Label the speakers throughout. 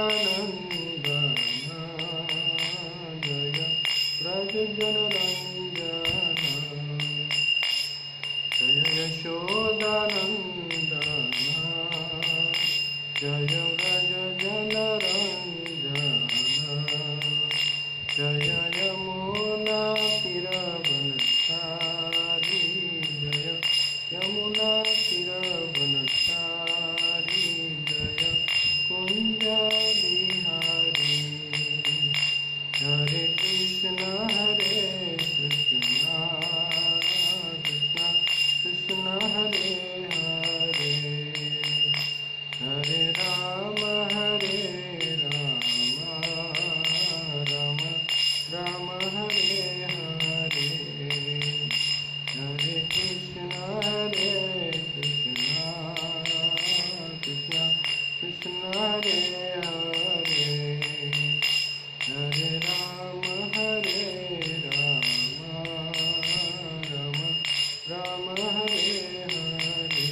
Speaker 1: जय व्रज जनरंजन जय यशोदानंदन जय व्रज जनरंजन जय यमुना तीरवनचारी जय यमुना तीरवनचारी जय कुंज बिहारी हरे कृष्ण कृष्ण कृष्ण हरे हरे हरे राम राम राम हरे हरे हरे कृष्ण कृष्ण कृष्ण हरे हरे हरे राम राम हरे हरे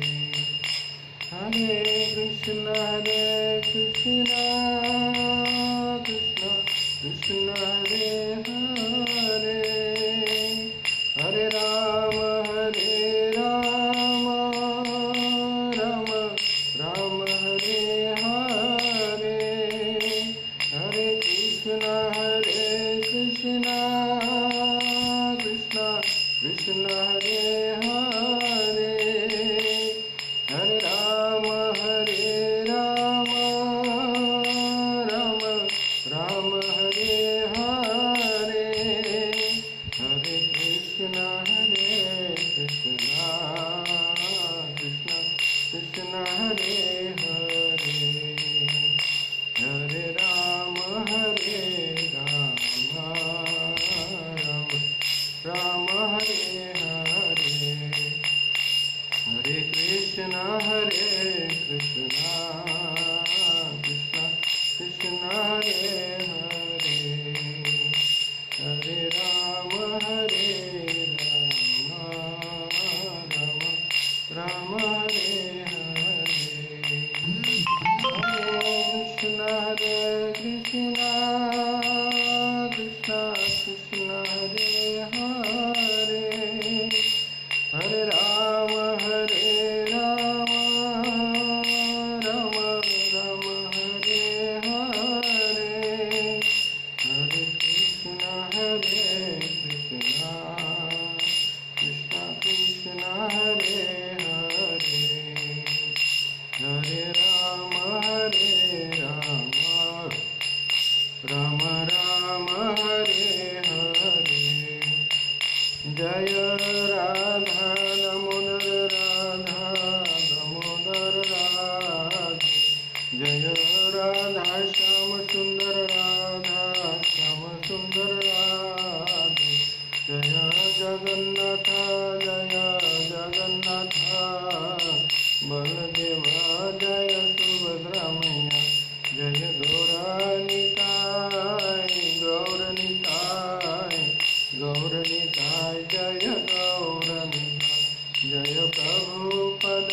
Speaker 1: हरे कृष्ण कृष्ण कृष्ण हरे हरे हरे राम राम राम हरे हरे हरे कृष्ण कृष्ण कृष्ण हरे हरे हरे राम राम हरे हरे हरे कृष्ण कृष्ण कृष्ण हरे हरे हरे राम राम हरे हरे हरे कृष्ण कृष्ण कृष्ण हरे हरे हरे राम राम हरे हरे हरे कृष्ण कृष्ण कृष्ण हरे हरे हरे राम राम हरे हरे हरे कृष्ण कृष्ण कृष्ण हरे हरे हरे राम राम हरे हरे जय राधा दामोदर राधा जय राधा श्याम सुंदर राधे जय जगन्नाथ बलदेव जय सुभद्रा मैया जय गौरनिताय जय गौरनिताय जय प्रभुपद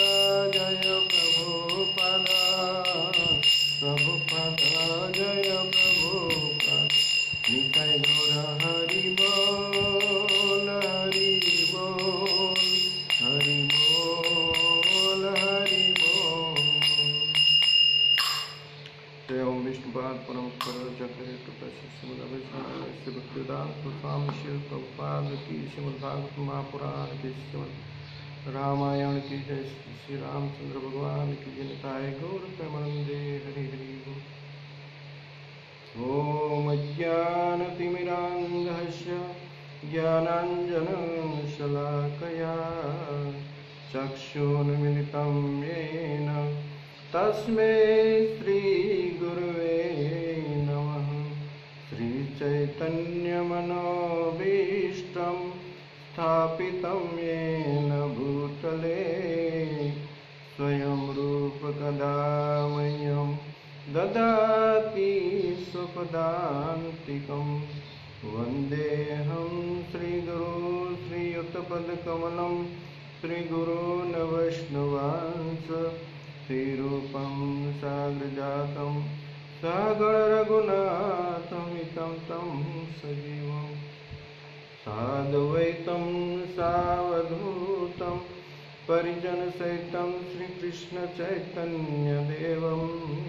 Speaker 1: जय प्रभुपद निताय गौर हरि बोल हरि बोल जय ओम विष्णुपाद परम चक्र भक्तिवेदांत स्वामी शिव प्रभुपाद की श्रीमद्भागवत महापुराण की श्रीमद् रामायण की जय श्री रामचंद्र भगवान की जय निताय गौर प्रेमानंदे हरि हरि ओम अज्ञानतिमिरान्धस्य ज्ञानाञ्जनशलाकया चक्षुर्मिलितं येन तस्मै श्रीगुरुवे नमः श्रीचैतन्यमनोभीष्टं स्थापितं येन भूतले स्वयं रूपकदा मह्यं ददाति स्वपदान्तिकं वन्देऽहं श्रीगुरो श्रीयुतपदकमलं श्रीगुरून् वैष्णवांस श्रीरूपं साग्रजातं સગણ રઘુનાથમિतं तं સજીવં સાદ્વૈतं સાવધૂतं પરિજનસહિतं શ્રીકૃષ્ણચૈતન્યદેવं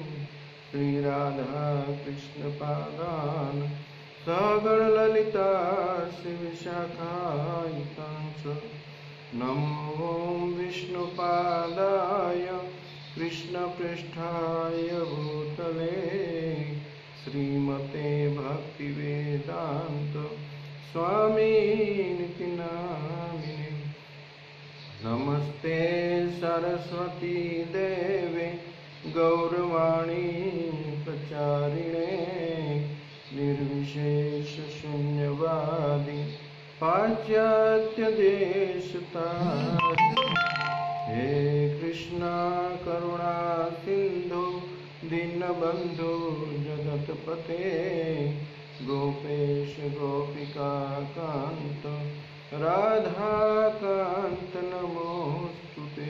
Speaker 1: શ્રીરાધાકૃષ્ણપાદાન સગણ લલિતા શ્રીવિશાખાયિતાંશ નમો વિષ્ણુપાદાય कृष्णपृष्ठाय भूतले श्रीमते भक्तिवेदांत स्वामीनिति नामिने नमस्ते सरस्वती देवे गौरवाणी प्रचारिणे निर्विशेष शून्यवादी पाश्चात्य देशतारिणे हे कृष्णा करुणा सिंधु दीनबंधु जगतपते गोपेश गोपिका कांत राधा कांत नमोस्तुते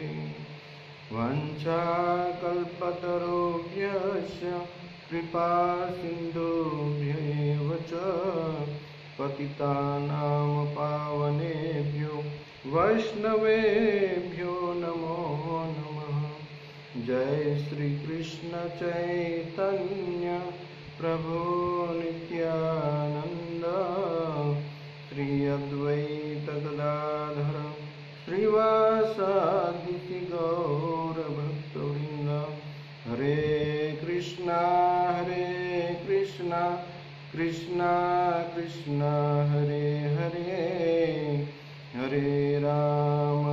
Speaker 1: वंशाकल्पतरुभ्यश्च कृपा सिन्धुभ्यैव च पतितानां पावनेभ्यो वैष्णवेभ्यो नमो नमः। जय श्री कृष्ण चैतन्य प्रभु नित्यानंद श्री अद्वैत गदाधर श्रीवासादि गौर भक्तवृंद। हरे कृष्णा कृष्णा कृष्णा हरे हरे हरे राम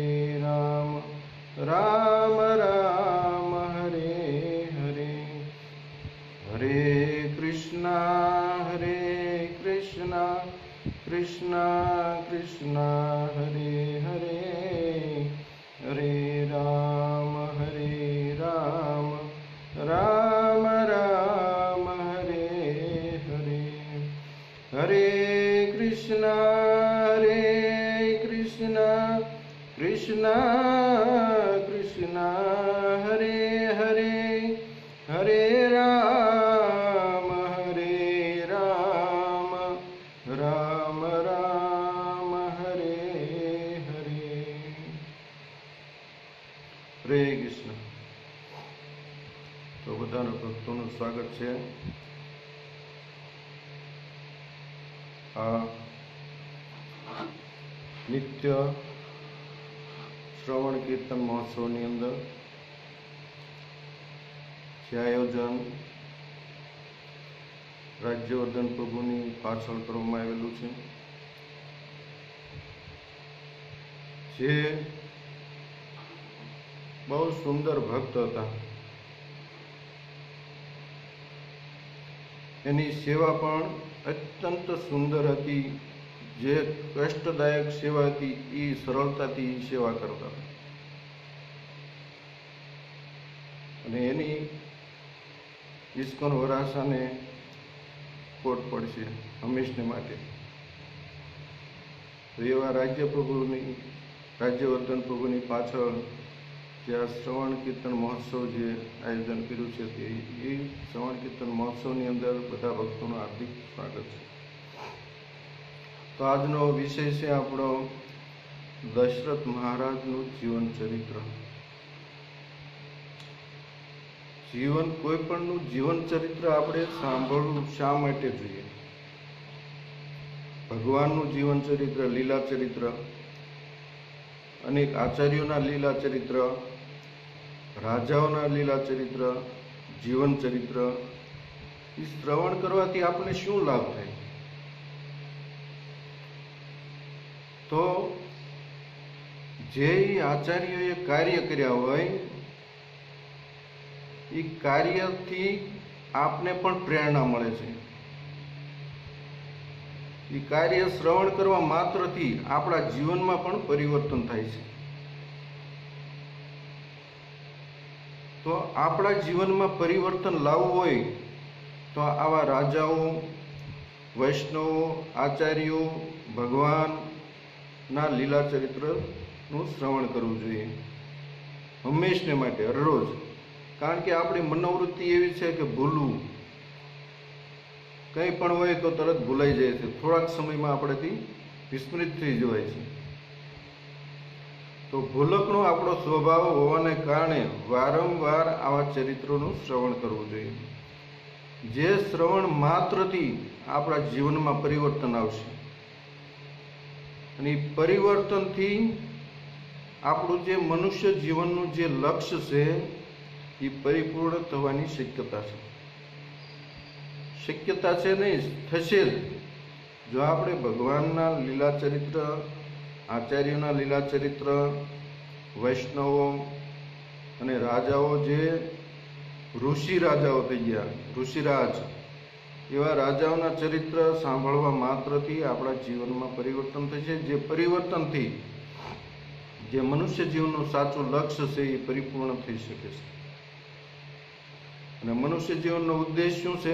Speaker 1: राम राम हरे हरे। हरे कृष्णा कृष्णा कृष्णा हरे हरे हरे राम राम राम हरे हरे। हरे कृष्णा कृष्णा कृष्णा हरे हरे हरे राम राम राम हरे हरे। हरे कृष्ण। तो बधाना भक्तों स्वागत है। आ नित्य श्रवण कीर्तन महोत्सव अंदर आयोजन राज्यवर्धन प्रभुनी पाछळ करवामां आवेलुं छे। जे बहुत सुंदर भक्त हता, एनी सेवा पण अत्यंत सुंदर हती। जे कष्टदायक सेवा थी ई सरलताथी सेवा करता अने एनी इस्कॉन वरासाने कोट पड़शे हमेशने माटे। तो एवा राज्यवर्धन प्रभुनी पाछळ जे आ श्रवण कीर्तन महोत्सव जे आयोजन कर्युं छे ते ए श्रवण कीर्तन महोत्सवनी अंदर बधा भक्तों हार्दिक स्वागत है। तो आजनो विषय है आपणो दशरथ महाराजनुं जीवन चरित्र। कोईपणनुं जीवन चरित्र आपणे सांभळવું शा माटे जोईए? भगवाननुं जीवन चरित्र, लीला चरित्र, अनेक आचार्योना लीला चरित्र, राजाओना लीला चरित्र, जीवन चरित्र ई श्रवण करवाथी आपणे शुं लाभ थाय? तो जे आचार्योए कार्य कर्या होय ई कार्यथी आपने पण प्रेरणा मळे छे। ई कार्य श्रवण करवा मात्रथी आपणा जीवनमां पण परिवर्तन थाय छे। तो आपणा जीवनमां परिवर्तन लावવું होय तो आवा राजाओ, वैष्णवो, आचार्यो, भगवान ना लीला चरित्र નું શ્રવણ કરવું જોઈએ હંમેશને માટે, હરરોજ। કારણ કે આપણી મનોવૃત્તિ એવી છે કે ભૂલવું, કંઈ પણ હોય તો તરત ભૂલાઈ જાય છે, થોડાક સમયમાં આપણેથી વિસ્મૃત થઈ જવાય છે. તો ભૂલકનો આપણો સ્વભાવ હોવાને કારણે વારંવાર આવા ચરિત્રોનું શ્રવણ કરવું જોઈએ. જે શ્રવણ માત્રથી આપણા જીવનમાં પરિવર્તન આવશે અને પરિવર્તનથી આપણું જે મનુષ્ય જીવનનું જે લક્ષ્ય છે એ પરિપૂર્ણ થવાની શક્યતા છે નહીં, થશે જ જો આપણે ભગવાનના લીલા ચરિત્ર, આચાર્યોના લીલા ચરિત્ર, વૈષ્ણવો અને રાજાઓ, જે ઋષિ રાજાઓ થઈ ગયા, ઋષિરાજ, એવા રાજાઓના ચરિત્ર સાંભળવા માત્રથી આપણા જીવનમાં પરિવર્તન થશે. જે પરિવર્તનથી જે મનુષ્ય જીવનનું સાચું લક્ષ્ય છે એ પરિપૂર્ણ થઈ શકે છે. અને મનુષ્ય જીવનનો ઉદ્દેશ શું છે?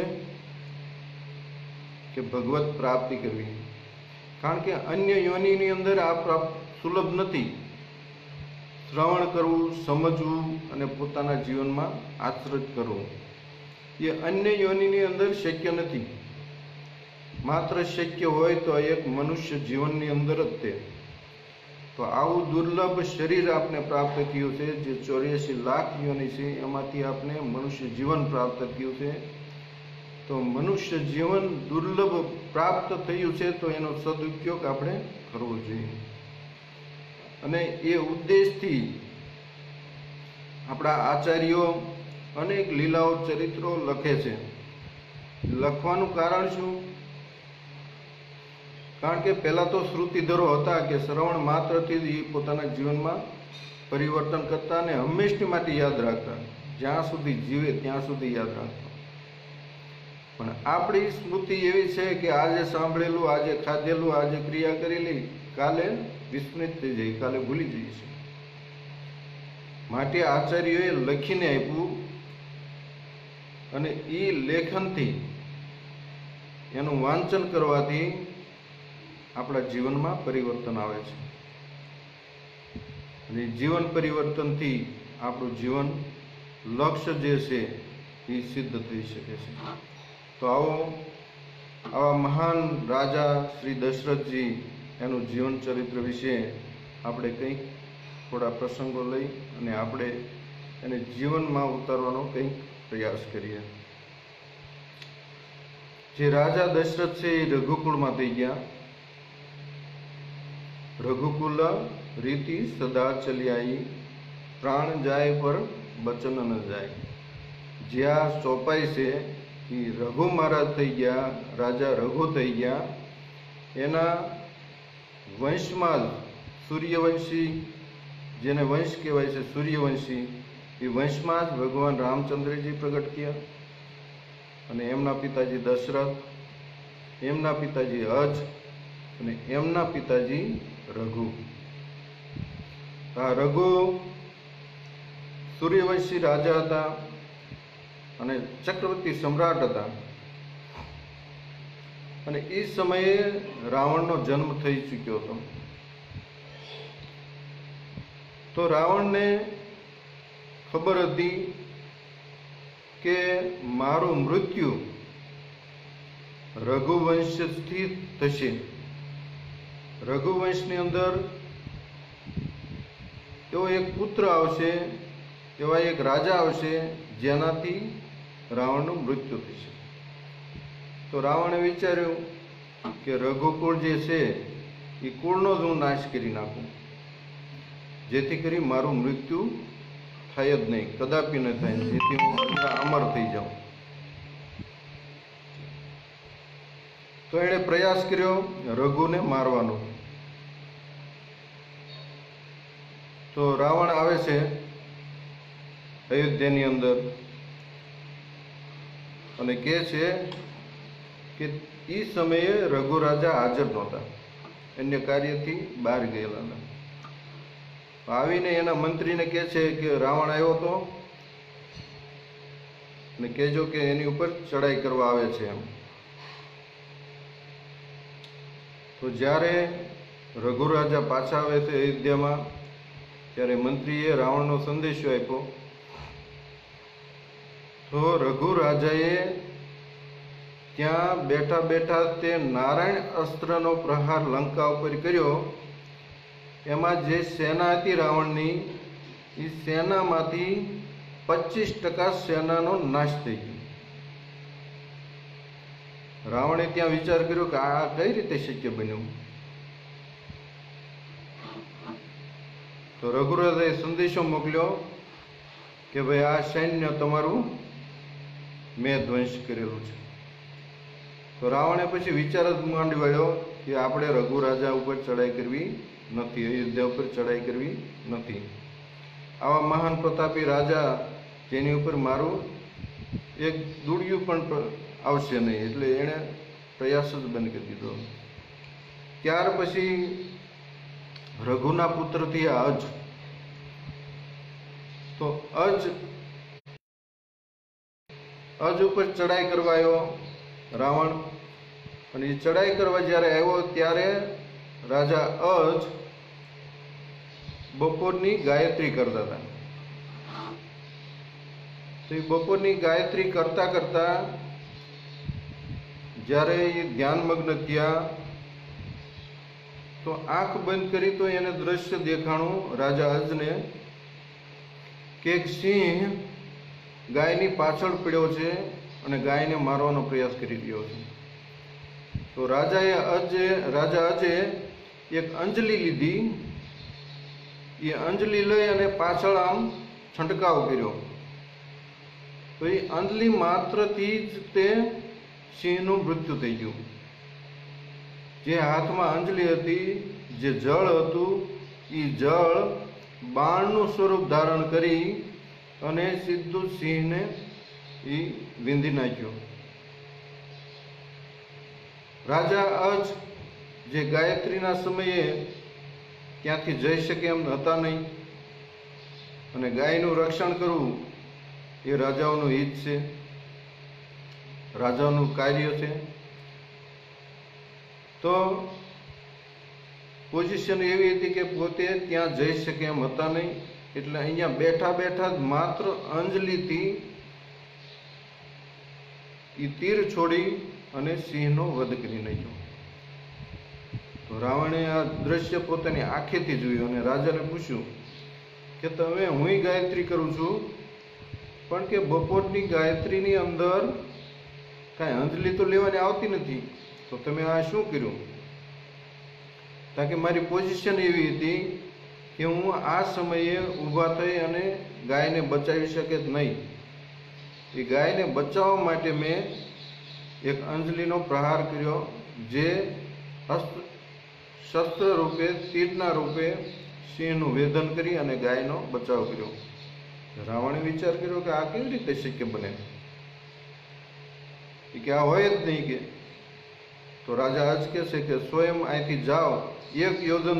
Speaker 1: કે ભગવત પ્રાપ્તિ કરવી. કારણ કે અન્ય યોનિની અંદર આ પ્રાપ્ત સુલભ નથી. શ્રવણ કરવું, સમજવું અને પોતાના જીવનમાં આચરિત કરવું એ અન્ય યોનિની અંદર શક્ય નથી. માત્ર શક્ય હોય તો એક મનુષ્ય જીવનની અંદર જ તે. તો આવું દુર્લભ શરીર આપને પ્રાપ્ત થયું છે, જે 84 લાખ યોનિ છે એમાંથી આપને મનુષ્ય જીવન પ્રાપ્ત થયું છે. તો મનુષ્ય જીવન દુર્લભ પ્રાપ્ત થયું છે તો એનો સદુપયોગ આપણે કરવો જોઈએ. અને એ ઉદ્દેશથી આપણા આચાર્યો અનેક લીલાઓ, ચરિત્રો લખે છે. લખવાનું કારણ શું? કારણ કે પહેલાં તો શ્રુતિધરો હતા કે શ્રવણ માત્રથી જ પોતાના જીવનમાં પરિવર્તન કરતા અને હંમેશની માટે યાદ રાખતા, જ્યાં સુધી જીવે ત્યાં સુધી યાદ રાખતા. પણ આપણી સ્મૃતિ એવી છે કે આજે સાંભળેલું, આજે ખાધેલું, આજે ક્રિયા કરેલી કાલે વિસ્મૃત થઈ જાય, કાલે ભૂલી જઈશું. માટે આચાર્યોએ લખીને આપ્યું અને એ લેખનથી, એનું વાંચન કરવાથી આપણા જીવનમાં પરિવર્તન આવે છે. અને જીવન પરિવર્તનથી આપણું જીવન લક્ષ્ય જે છે એ સિદ્ધ થઈ શકે છે. તો આવા મહાન રાજા શ્રી દશરથજી, એનું જીવન ચરિત્ર વિશે આપણે કંઈક થોડા પ્રસંગો લઈ અને આપણે એને જીવનમાં ઉતારવાનો કંઈક પ્રયાસ કરીએ. જે રાજા દશરથ છે એ રઘુકુળમાં થઈ ગયા. રઘુકુલ રીતિ સદા ચલ્યાઈ, પ્રાણ જાય પર બચન ન જાય. જ્યાં ચોપાઈ છે એ રઘુ મહારાજ થઈ ગયા, રાજા રઘુ થઈ ગયા. એના વંશમાં જ સૂર્યવંશી, જેને વંશ કહેવાય છે સૂર્યવંશી, એ વંશમાં જ ભગવાન રામચંદ્રજી પ્રગટ થયા. અને એમના પિતાજી દશરથ, એમના પિતાજી અજ અને એમના પિતાજી રઘુ. આ રઘુ સૂર્યવંશી રાજા હતા અને ચક્રવર્તી સમ્રાટ હતા. અને એ સમયે રાવણનો જન્મ થઈ ચૂક્યો હતો. તો રાવણને ખબર હતી કે મારું મૃત્યુ રઘુવંશથી થશે. રઘુવંશની અંદર એવો એક પુત્ર આવશે, એવા એક રાજા આવશે જેનાથી રાવણનું મૃત્યુ થશે. તો રાવણે વિચાર્યું કે રઘુકુળ જે છે એ કુળનો જ હું નાશ કરી નાખું, જેથી કરી મારું મૃત્યુ થાય જ નહીં, કદાપી ન થાય, જેથી હું અમર થઈ જાઉં. તો એણે પ્રયાસ કર્યો રઘુને મારવાનો. તો રાવણ આવે છે અયોધ્યાની અંદર અને કહે છે કે એ સમયે રઘુ રાજા હાજર નહોતા, અન્ય કાર્યથી બહાર ગયેલા હતા. આવીને એના મંત્રીને કહે છે કે રાવણ આવ્યો હતો અને કહેજો કે એની ઉપર ચડાઈ કરવા આવે છે એમ. તો જ્યારે રઘુ રાજા પાછા આવે છે અયોધ્યામાં, ત્યારે મંત્રીએ રાવણનો સંદેશો આપ્યો તો રઘુ રાજાએ ત્યાં બેઠા બેઠા તે નારાયણ અસ્ત્રનો પ્રહાર લંકા ઉપર કર્યો. એમાં જે સેના હતી રાવણની, એ સેનામાંથી 25% સેનાનો નાશ થઈ ગયો. રાવણે ત્યાં વિચાર કર્યો કે આ કઈ રીતે શક્ય બન્યું. તો રઘુરાજાએ સંદેશો મોકલ્યો કે ભાઈ આ સૈન્ય તમારું મેં ધ્વંસ કરેલું છે. તો રાવણે પછી વિચાર જ માંડી વાળ્યો કે આપણે રઘુ રાજા ઉપર ચડાઈ કરવી નથી, અયોધ્યા ઉપર ચડાઈ કરવી નથી. આવા મહાન પ્રતાપી રાજા જેની ઉપર મારું એક દુડિયું પણ આવશે નહીં, એટલે એણે પ્રયાસ જ બંધ કરી દીધો. ત્યાર પછી રઘુના પુત્ર થયા અજ. તો અજ ઉપર ચડાઈ કરવા આવ્યો રાવણ. અને એ ચડાઈ કરવા જ્યારે આવ્યો ત્યારે રાજા અજ બપોરની ગાયત્રી કરતા હતા. તો એ બપોરની ગાયત્રી કરતા કરતા જ્યારે એ ધ્યાનમગ્ન થયા તો આંખ બંધ કરી તો એને દ્રશ્ય દેખાણું રાજા અજને કે એક સિંહ ગાયની પાછળ પડ્યો છે અને ગાયને મારવાનો પ્રયાસ કરી રહ્યો છે. તો રાજા અજે એક અંજલિ લીધી. એ અંજલિ લઈ અને પાછળ આમ છંટકાવ કર્યો. તો એ અંજલિ માત્રથી જ તે સિંહનું મૃત્યુ થઈ ગયું. જે હાથમાં અંજલિ હતી, જે જળ હતું, એ જળ બાણનું સ્વરૂપ ધારણ કરી અને સીધું સિંહને એ વીંધી નાખ્યો. રાજા અજ જે ગાયત્રીના સમયે ત્યાંથી જઈ શકે એમ હતા નહીં, અને ગાયનું રક્ષણ કરવું એ રાજાઓનું હિત છે, રાજાનું કાર્ય છે. તો પોઝિશન એવી હતી કે પોતે ત્યાં જઈ શકે એમ હતા નહીં, એટલે અહીંયા બેઠા બેઠા જ માત્ર અંજલિથી એ તીર છોડી અને સિંહનો વધ કરી નાખ્યો. તો રાવણે આ દ્રશ્ય પોતાની આંખેથી જોયું અને રાજાને પૂછ્યું કે તમે હું ગાયત્રી કરું છું, પણ કે બપોરની ગાયત્રીની અંદર કાંઈ અંજલિ તો લેવાની આવતી નથી, તો તમે આ શું કર્યું? કારણ કે મારી પોઝિશન એવી હતી કે હું આ સમયે ઊભા થઈ અને ગાયને બચાવી શકે જ નહીં. એ ગાયને બચાવવા માટે મેં એક અંજલિનો પ્રહાર કર્યો, જે શસ્ત્ર રૂપે, તીરના રૂપે સિંહનું વેદન કરી અને ગાયનો બચાવ કર્યો. રાવણે વિચાર કર્યો કે આ કેવી રીતે શક્ય બને, કે આ હોય જ નહીં. કે તો રાજા અજ કહે છે કે સ્વયં અહીંથી જાઓ, 1 યોજન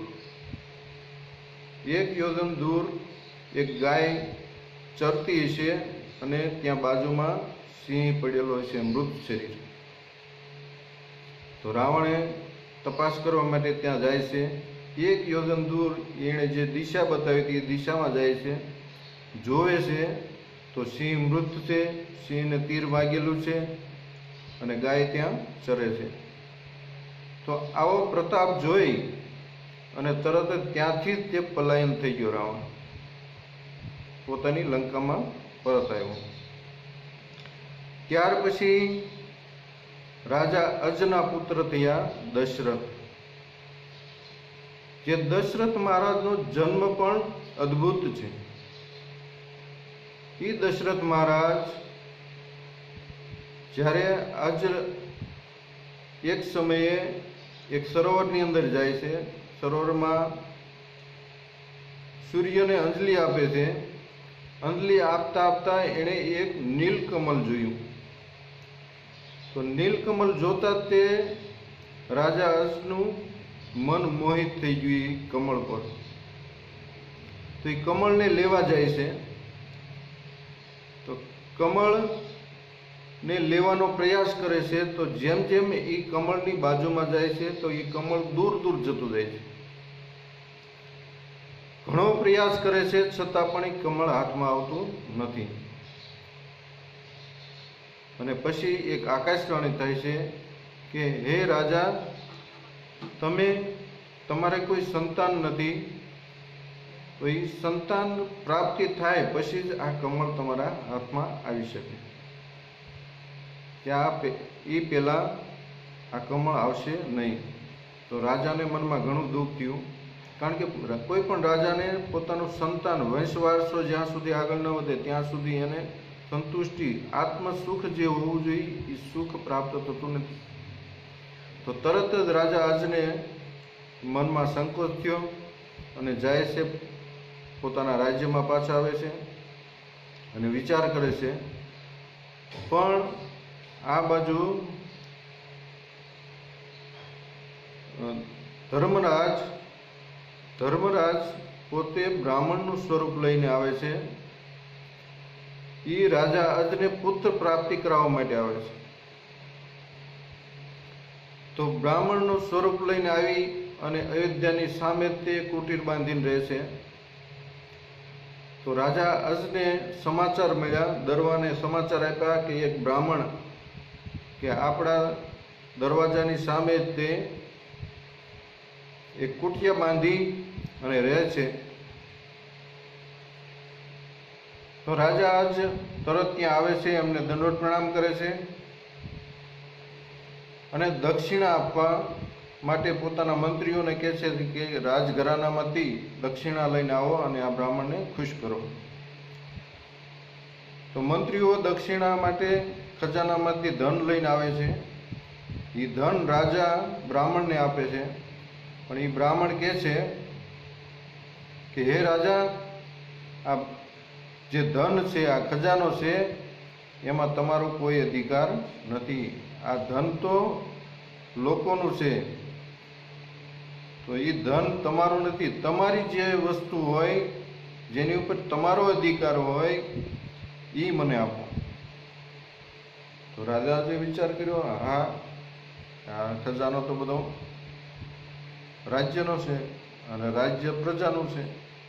Speaker 1: દૂર એક ગાય ચરતી હશે અને ત્યાં બાજુમાં સિંહ પડેલો હશે, મૃત શરીર. તો રાવણે તપાસ કરવા માટે ત્યાં જાય છે. 1 યોજન દૂર એણે જે દિશા બતાવી હતી એ દિશામાં જાય છે. જોવે છે તો સિંહ મૃત છે, સિંહને તીર વાગેલું છે અને ગાય ત્યાં ચરે છે. તો આવો પ્રતાપ જોઈ અને તરત જ ત્યાંથી જ તે પલાયન થઈ ગયો. રાવણ પોતાની લંકામાં પરત આવ્યો. ત્યાર પછી રાજા અજના પુત્ર થયા દશરથ. જે દશરથ મહારાજનો જન્મ પણ અદ્ભુત છે. એ દશરથ મહારાજ જ્યારે અજ એક સમયે એક સરોવરની અંદર જાય છે, સરોવરમાં સૂર્યને અંજલિ આપે છે. અંજલિ આપતા આપતા એણે એક નીલકમલ જોયું. તો નીલકમલ જોતા તે રાજા અજનું મન મોહિત થઈ ગયું એ કમળ પર. તો એ કમળને લેવા જાય છે. તો કમળને લેવાનો પ્રયાસ કરે છે. તો જેમ જેમ એ કમળની બાજુમાં જાય છે તો એ કમળ દૂર દૂર જતું જાય છે. ઘણો પ્રયાસ કરે છે છતાં પણ એ કમળ હાથમાં આવતું નથી. અને પછી એક આકાશવાણી થાય છે કે હે રાજા, તમારે કોઈ સંતાન નથી, તો એ સંતાન પ્રાપ્તિ થાય પછી જ આ કમળ તમારા હાથમાં આવી શકે, કે એ પહેલાં આ કમળ આવશે નહીં. તો રાજાને મનમાં ઘણું દુઃખ થયું, કારણ કે કોઈ પણ રાજાને પોતાનું સંતાન વંશવારસો જ્યાં સુધી આગળ ન વધે ત્યાં સુધી એને સંતુષ્ટિ, આત્મ સુખ જે હોવું જોઈએ એ સુખ પ્રાપ્ત થતું નથી. તો તરત જ રાજા આજને મનમાં સંકોચ થયો અને જાય છે, પોતાના રાજ્યમાં પાછા આવે છે અને વિચાર કરે છે. પણ આ બાજુ ધર્મરાજ પોતે બ્રાહ્મણનું સ્વરૂપ લઈને આવે છે. એ રાજા અજને પુત્ર પ્રાપ્તિ કરાવવા માટે આવે છે. તો બ્રાહ્મણનું સ્વરૂપ લઈને આવી અને અયોધ્યાની સામે તે કુટીર બાંધીને રહે છે. તો રાજા અજને સમાચાર મળ્યા, દરવાને સમાચાર આપ્યા કે એક બ્રાહ્મણ કે આપણા દરવાજાની સામે તે એક કુટિયા બાંધી અને રહે છે. તો રાજા આજ તરત ત્યાં આવે છે, એમને દંડવત પ્રણામ કરે છે અને દક્ષિણા આપવા માટે પોતાના મંત્રીઓને કહે છે કે રાજઘરાનામાંથી દક્ષિણા લઈને આવો અને આ બ્રાહ્મણને ખુશ કરો. તો મંત્રીઓ દક્ષિણા માટે ખજાનામાંથી ધન લઈને આવે છે. એ ધન રાજા બ્રાહ્મણને આપે છે, પણ એ બ્રાહ્મણ કહે છે કે હે રાજા, આ જે ધન છે, આ ખજાનો છે, એમાં તમારો કોઈ અધિકાર નથી. આ ધન તો લોકોનું છે, તો એ ધન તમારું નથી. તમારી જે વસ્તુ હોય, જેની ઉપર તમારો અધિકાર હોય, એ મને આપો. તો રાજાએ વિચાર કર્યો, હા, આ ખજાનો તો બધો રાજ્યનો છે અને રાજ્ય પ્રજાનું છે.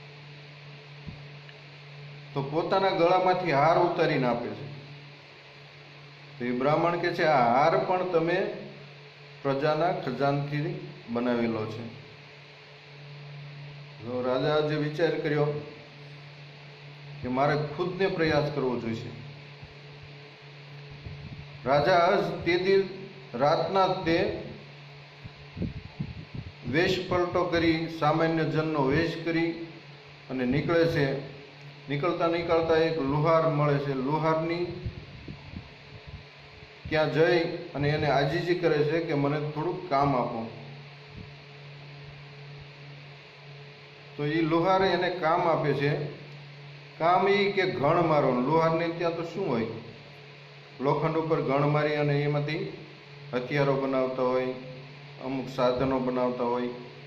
Speaker 1: તો પોતાના ગળામાંથી હાર ઉતારીને આપે છે. તો એ બ્રાહ્મણ કે છે, આ હાર પણ તમે પ્રજાના ખજાનથી બનાવેલો છે. તો રાજા જે વિચાર કર્યો કે મારે ખુદને પ્રયાસ કરવો જોઈશે. રાજા તે દી રાતના તે વેશ પલટો કરી, સામાન્ય જનનો વેશ કરી અને નીકળે છે. નીકળતા એક લુહાર મળે છે. લુહારની ત્યાં જઈ અને એને આજીજી કરે છે કે મને થોડુંક કામ આપો. તો એ લુહાર એને કામ આપે છે. કામ એ કે ઘણ મારો. લુહારને ત્યાં તો શું હોય, લોખંડ ઉપર ઘણ મારી અને એમાંથી હથિયારો બનાવતા હોય, અમુક સાધનો બનાવતા હોય.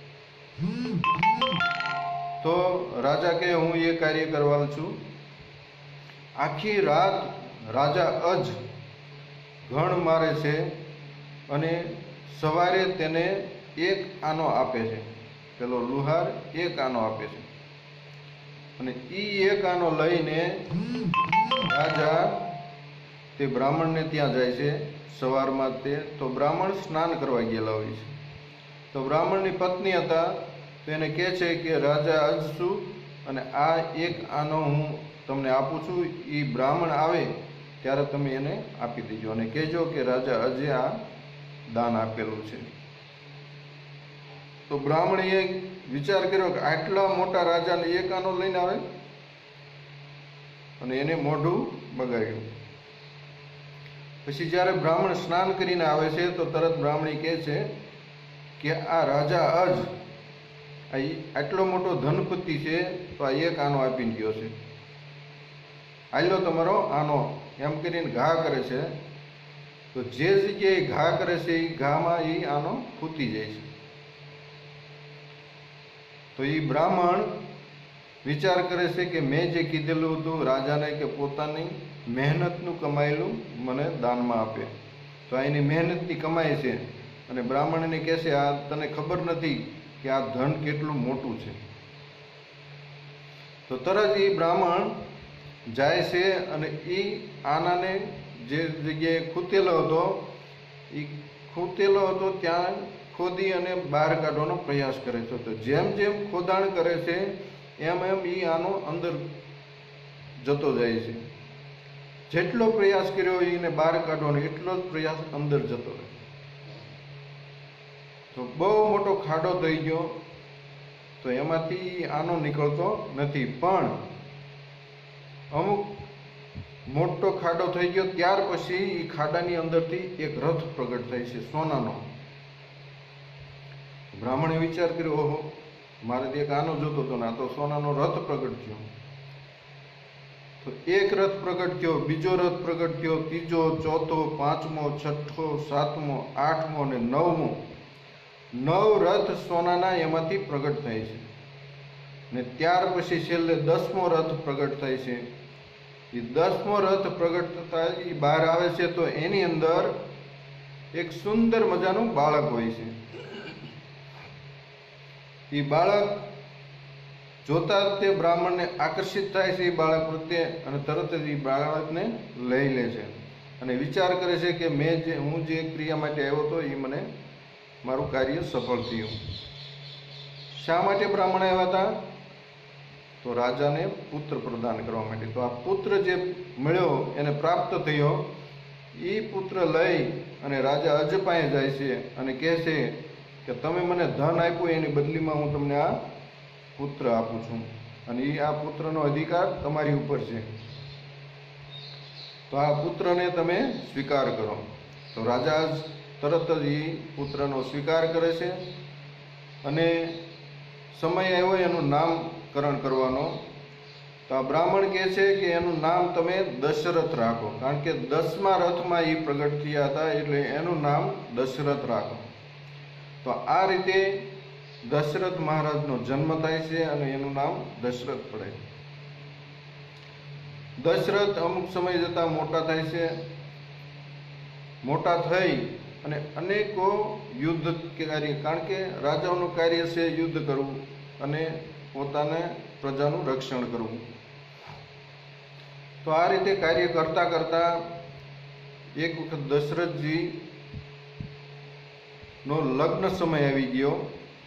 Speaker 1: તો રાજા કે હું એ કાર્ય કરવા છું. આખી રાત રાજા અજ ઘણ મારે છે અને સવારે તેને એક આનો આપે છે. પેલો લુહાર એક આનો આપે છે અને એ એક આનો લઈને રાજા તે બ્રાહ્મણને ત્યાં જાય છે સવારમાં. તો બ્રાહ્મણ સ્નાન કરવા ગયેલા હોય છે. તો બ્રાહ્મણની પત્ની હતા, તો એને કહે છે કે રાજા અજ છું અને આ એક આનો હું તમને આપું છું. એ બ્રાહ્મણ આવે ત્યારે તમે એને આપી દેજો અને કહેજો કે રાજા અજે આ દાન આપેલું છે. તો બ્રાહ્મણીએ વિચાર કર્યો કે આટલા મોટા રાજાને એક આનો લઈને આવે, અને એને મોઢું બગાડ્યું. પછી જ્યારે બ્રાહ્મણ સ્નાન કરીને આવે છે તો તરત બ્રાહ્મણી કહે છે કે આ રાજા અજ આટલો મોટો ધનપતિ છે, તો આ એક આનો આપીને ગયો છે, આલ્યો તમારો આનો, એમ કરીને ઘા કરે છે. તો જે જગ્યાએ ઘા કરે છે એ ઘામાં એ આનો ફૂટી જાય છે. તો એ બ્રાહ્મણ વિચાર કરે છે કે મેં જે કીધેલું હતું રાજાને કે પોતાની મહેનતનું કમાયેલું મને દાનમાં આપે, તો આ એની મહેનતની કમાઈ છે. અને બ્રાહ્મણને કહે છે આ તને ખબર નથી કે આ ધન કેટલું મોટું છે. તો તરત એ બ્રાહ્મણ જાય છે અને એ આનાને જે જગ્યાએ ખૂતેલો હતો એ ખૂતેલો હતો ત્યાં ખોદી અને બહાર કાઢવાનો પ્રયાસ કરે છે. તો જેમ જેમ ખોદાણ કરે છે એમ એમ એ આનો અંદર જતો જાય છે. જેટલો પ્રયાસ કર્યો એને બહાર કાઢવાનો એટલો જ પ્રયાસ અંદર જતો રહે. તો બહુ મોટો ખાડો થઈ ગયો. તો એમાંથી આનો નીકળતો નથી. પણ અમુક મોટો ખાડો થઈ ગયો ત્યાર પછી એ ખાડાની અંદરથી એક રથ પ્રગટ થાય છે સોનાનો. બ્રાહ્મણે વિચાર કર્યો, ઓહો, મારે એક આનો જોતો હતો ને આ તો સોનાનો રથ પ્રગટ થયો. તો એક રથ પ્રગટ થયો, બીજો રથ પ્રગટ થયો, ત્રીજો, ચોથો, પાંચમો, છઠ્ઠો, સાતમો, આઠમો અને નવમો. 9 રથ સોનાના એમાંથી પ્રગટ થાય છે. ને ત્યાર પછી છેલ્લે 10મો રથ પ્રગટ થાય છે. એ 10મો રથ પ્રગટ થતા એ બહાર આવે છે. તો એની અંદર એક સુંદર મજાનું બાળક હોય છે. એ બાળક જોતા તે બ્રાહ્મણને આકર્ષિત થાય છે એ બાળક પ્રત્યે, અને તરત જ એ બાળકને લઈ લે છે અને વિચાર કરે છે કે હું જે ક્રિયા માટે આવ્યો હતો એ મને મારું કાર્ય સફળ થયું. શા માટે બ્રાહ્મણ આવ્યા હતા? તો રાજાને પુત્ર પ્રદાન કરવા માટે. તો આ પુત્ર જે મળ્યો એને પ્રાપ્ત થયો, એ પુત્ર લઈ અને રાજા અજપાએ જાય છે અને કહે છે કે તમે મને ધન આપ્યું એની બદલીમાં હું તમને આ પુત્ર આપું છું અને એ આ પુત્રનો અધિકાર તમારી ઉપર છે. તો આ પુત્રને તમે સ્વીકાર કરો. તો રાજા તરત જ એ પુત્રનો સ્વીકાર કરે છે અને સમય આવ્યો એનું નામકરણ કરવાનો. તો આ બ્રાહ્મણ કહે છે કે એનું નામ તમે દશરથ રાખો, કારણ કે 10મા રથમાં એ પ્રગટ થયા હતા એટલે એનું નામ દશરથ રાખો. તો આ રીતે દશરથ મહારાજનો જન્મ થાય છે અને એનું નામ દશરથ પડે. દશરથ અમુક સમય જતા મોટા થાય છે. મોટા થઈ અને અનેકો યુદ્ધ કાર્ય, કારણ કે રાજાઓનું કાર્ય છે યુદ્ધ કરવું અને પોતાને પ્રજાનું રક્ષણ કરવું. તો આ રીતે કાર્ય કરતા કરતા એક વખત દશરથજી નો લગ્ન સમય આવી ગયો.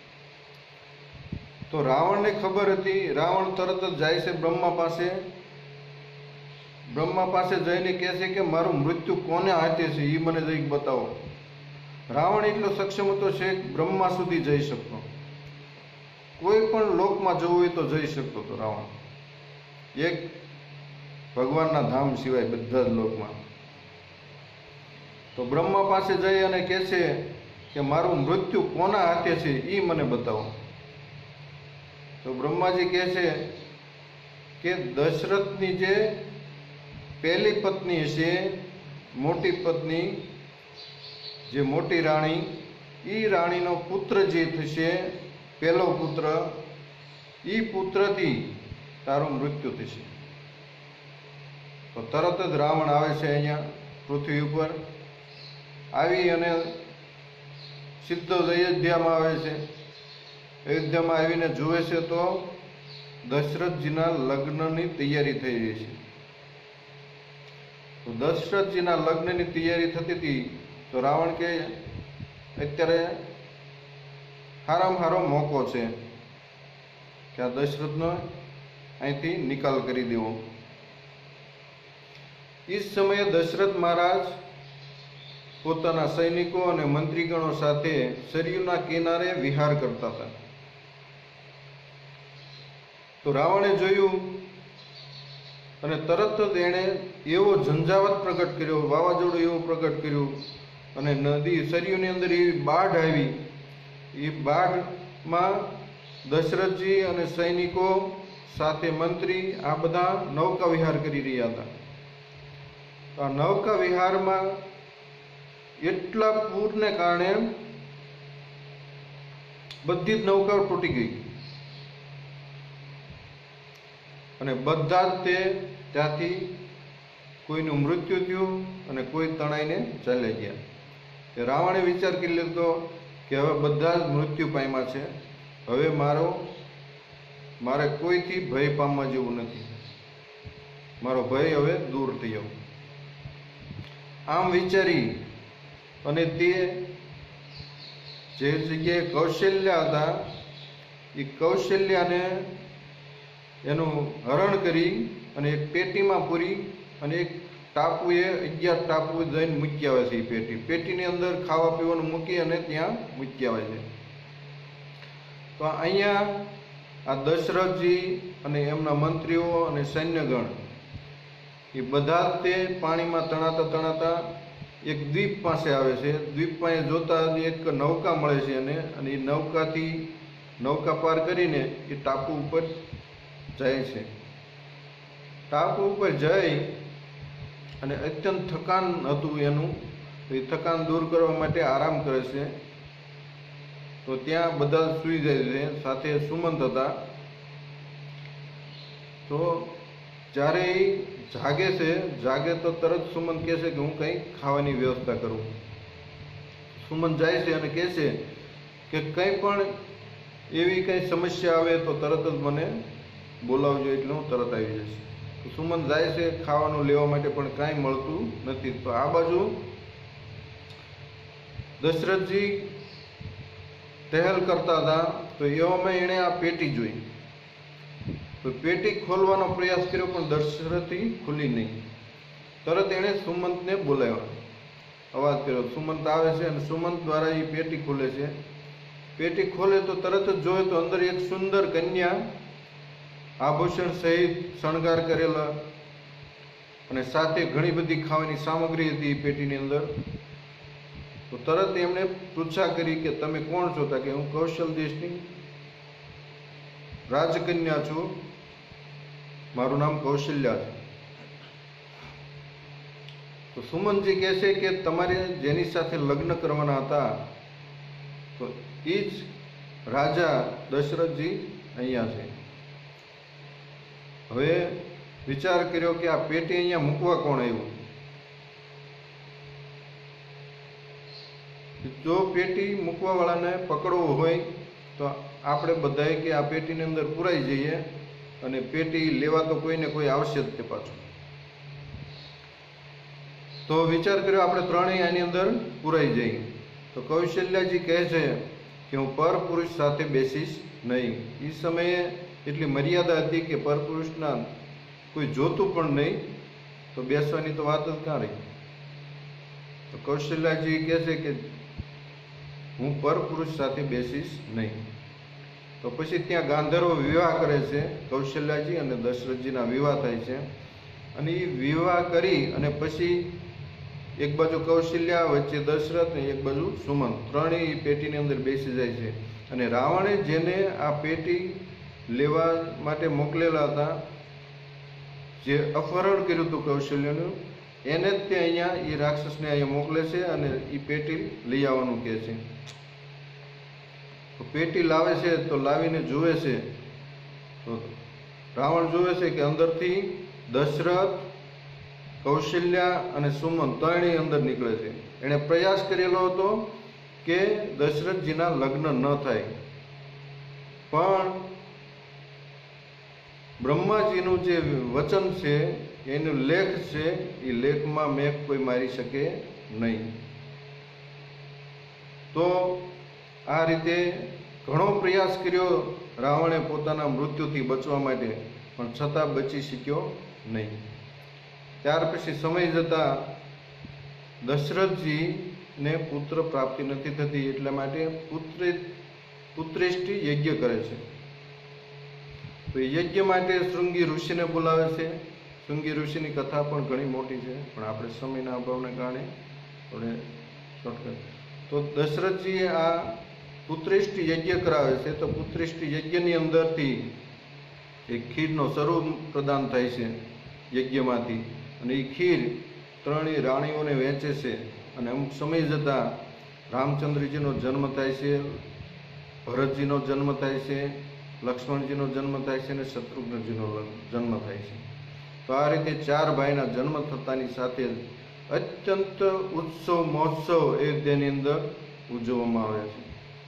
Speaker 1: તો રાવણને ખબર હતી. રાવણ તરત જ જાય છે બ્રહ્મા પાસે. બ્રહ્મા પાસે જઈને કહે છે કે મારું મૃત્યુ કોને હાથે છે એ મને જઈ બતાવો. રાવણ એટલો સક્ષમ હતો છે બ્રહ્મા સુધી જઈ શકતો, કોઈ પણ લોકમાં જવું હોય તો જઈ શકતો હતો રાવણ, એક ભગવાનના ધામ સિવાય બધા જ લોકમાં. તો બ્રહ્મા પાસે જઈ અને કહે છે કે મારું મૃત્યુ કોના હાથે છે એ મને બતાવો. તો બ્રહ્માજી કહે છે કે દશરથની જે પહેલી પત્ની છે, મોટી પત્ની, જે મોટી રાણી, એ રાણીનો પુત્ર જે થશે, પહેલો પુત્ર, એ પુત્રથી તારું મૃત્યુ થશે. તો તરત જ રાવણ આવે છે અહીંયા પૃથ્વી ઉપર. આવી અને સીધો અયોધ્યામાં આવે છે. અયોધ્યામાં આવીને જુએ છે તો દશરથજીના લગ્નની તૈયારી થઈ રહી છે. તો દશરથજીના લગ્નની તૈયારી થતી હતી. તો રાવણ કે અત્યારે હારામાં હારો મોકો છે કે આ દશરથનો અહીંથી નિકાલ કરી દેવો. એ સમયે દશરથ મહારાજ પોતાના સૈનિકો અને મંત્રીગણો સાથે સરયુના કિનારે વિહાર કરતા હતા. તો રાવણે જોયું અને તરત જ એણે એવો ઝંઝાવત પ્રગટ કર્યો, વાવાઝોડું એવું પ્રગટ કર્યું અને નદી સરયુની અંદર એવી બાઢ આવી. એ બાઢમાં દશરથજી અને સૈનિકો સાથે મંત્રી આ બધા નૌકા વિહાર કરી રહ્યા હતા. તો આ નૌકા વિહારમાં એટલા પૂરને કારણે બધી જ નૌકાઓ તૂટી ગઈ અને બધા જ તે ત્યાંથી કોઈનું મૃત્યુ થયું અને કોઈ તણાઈને ચાલી ગયા. તે રાવણે વિચાર કરી લીધો કે હવે બધા જ મૃત્યુ પામ્યા છે, હવે મારે કોઈથી ભય પામવા જેવું નથી, મારો ભય હવે દૂર થયો. આમ વિચારી અને તે જે જગ્યાએ કૌશલ્યા હતા એ કૌશલ્યાને એનું હરણ કરી અને એક પેટીમાં પૂરી અને એક ટાપુએ 11 ટાપુ જઈને મૂકી આવે છે. એ પેટીની અંદર ખાવા પીવાનું મૂકી અને ત્યાં મૂકી આવે છે. તો અહીંયા આ દશરથજી અને એમના મંત્રીઓ અને સૈન્યગણ એ બધા તે પાણીમાં તણાતા તણાતા એક દ્વીપ પાસે આવે છે. દ્વીપ પાસે જોતા એક નૌકા મળે છે અને એ નૌકા પાર કરીને એ ટાપુ ઉપર જાય છે. ટાપુ ઉપર જઈ અને અત્યંત થકાન હતું એનું, એ થકાન દૂર કરવા માટે આરામ કરે છે. તો ત્યાં બધા સૂઈ જાય છે. સાથે સુમંત હતા. તો જ્યારે એ જાગે તો તરત સુમંત કહે છે કે હું કંઈ ખાવાની વ્યવસ્થા કરું. સુમંત જાય છે અને કહે છે કે કંઈ પણ એવી કંઈ સમસ્યા આવે તો તરત જ મને બોલાવજો, એટલે હું તરત આવી જઈશ. તો સુમંત જાય છે ખાવાનું લેવા માટે, પણ કાંઈ મળતું નથી. તો આ બાજુ દશરથજી ટહેલ કરતા હતા. તો એવામાં એણે આ પેટી જોઈ. તો પેટી ખોલવાનો પ્રયાસ કર્યો પણ દશરથી ખુલી નહીં. તરત એણે સુમંતને બોલાવ્યો, અવાજ કર્યો. સુમંત આવે છે અને સુમંત દ્વારા એ પેટી ખુલે છે. પેટી ખોલે તો તરત જ જોયે તો અંદર એક સુંદર કન્યા આભૂષણ સહિત શણગાર કરેલા અને સાથે ઘણી બધી ખાવાની સામગ્રી હતી એ પેટીની અંદર. તો તરત એમણે પૃચ્છા કરી કે તમે કોણ છો? તા કે હું કૌશલ દેશની રાજકન્યા છું, મારું નામ કૌશલ્યા છે. તો સુમંતજી કહે છે કે તમારે જેની સાથે લગ્ન કરવાના હતા તો એ જ રાજા દશરથજી અહીંયા છે. હવે વિચાર કર્યો કે આ પેટી અહીંયા મૂકવા કોણ આવ્યું? જો પેટી મૂકવા વાળાને પકડવો હોય તો આપણે બધાએ કે આ પેટીની અંદર પુરાઈ જઈએ અને પેટી લેવા તો કોઈને કોઈ આવશે જ તે પાછું. તો વિચાર કર્યો આપણે ત્રણેય આની અંદર પુરાઈ જઈએ. તો કૌશલ્યાજી કહે છે કે હું પરપુરુષ સાથે બેસીશ નહીં. એ સમયે એટલી મર્યાદા હતી કે પરપુરુષના કોઈ જોતું પણ નહીં, તો બેસવાની તો વાત જ ક્યાં રહી. તો કૌશલ્યાજી કહે છે કે હું પરપુરુષ સાથે બેસીશ નહીં. તો પછી ત્યાં ગાંધર્વ વિવાહ કરે છે. કૌશલ્યાજી અને દશરથજીના વિવાહ થાય છે. અને એ વિવાહ કરી અને પછી એક બાજુ કૌશલ્યા, વચ્ચે દશરથ ને એક બાજુ સુમંત, ત્રણેય પેટીની અંદર બેસી જાય છે. અને રાવણે જેને આ પેટી લેવા માટે મોકલેલા હતા, જે અપહરણ કર્યું હતું કૌશલ્યનું, એને જ તે અહીંયા એ રાક્ષસને અહીંયા મોકલે છે અને એ પેટી લઈ આવવાનું કહે છે. તો પેટી લાવે છે. તો લાવીને જુએ છે તો રાવણ જુએ છે કે અંદરથી દશરથ, કૌશલ્યા અને સુમંત ત્રણેય અંદર નીકળે છે. એણે પ્રયાસ કરેલો હતો કે દશરથજીના લગ્ન ન થાય, પણ બ્રહ્માજીનું જે વચન છે, એનું લેખ છે, એ લેખમાં મેઘ કોઈ મારી શકે નહીં. તો આ રીતે ઘણો પ્રયાસ કર્યો રાવણે પોતાના મૃત્યુથી બચવા માટે, પણ છતાં બચી શક્યો નહીં. ત્યાર પછી સમય જતા દશરથજીને પુત્ર પ્રાપ્તિ નથી થતી, એટલા માટે પુત્રેષ્ટિ યજ્ઞ કરે છે. તો યજ્ઞ માટે શૃંગી ઋષિને બોલાવે છે. શૃંગી ઋષિની કથા પણ ઘણી મોટી છે, પણ આપણે સમયના અભાવને કારણે થોડે શોર્ટકટ. તો દશરથજી આ પુત્રેષ્ટિ યજ્ઞ કરાવે છે. તો પુત્રેષ્ટિ યજ્ઞની અંદરથી એક ખીરનો સ્વરૂપ પ્રદાન થાય છે યજ્ઞમાંથી, અને એ ખીર ત્રણેય રાણીઓને વહેંચે છે. અને અમુક સમય જતાં રામચંદ્રજીનો જન્મ થાય છે, ભરતજીનો જન્મ થાય છે, લક્ષ્મણજીનો જન્મ થાય છે અને શત્રુઘ્નજીનો જન્મ થાય છે. તો આ રીતે ચાર ભાઈના જન્મ થતાની સાથે જ અત્યંત ઉત્સવ મહોત્સવ અયોધ્યાની અંદર ઉજવવામાં આવે છે.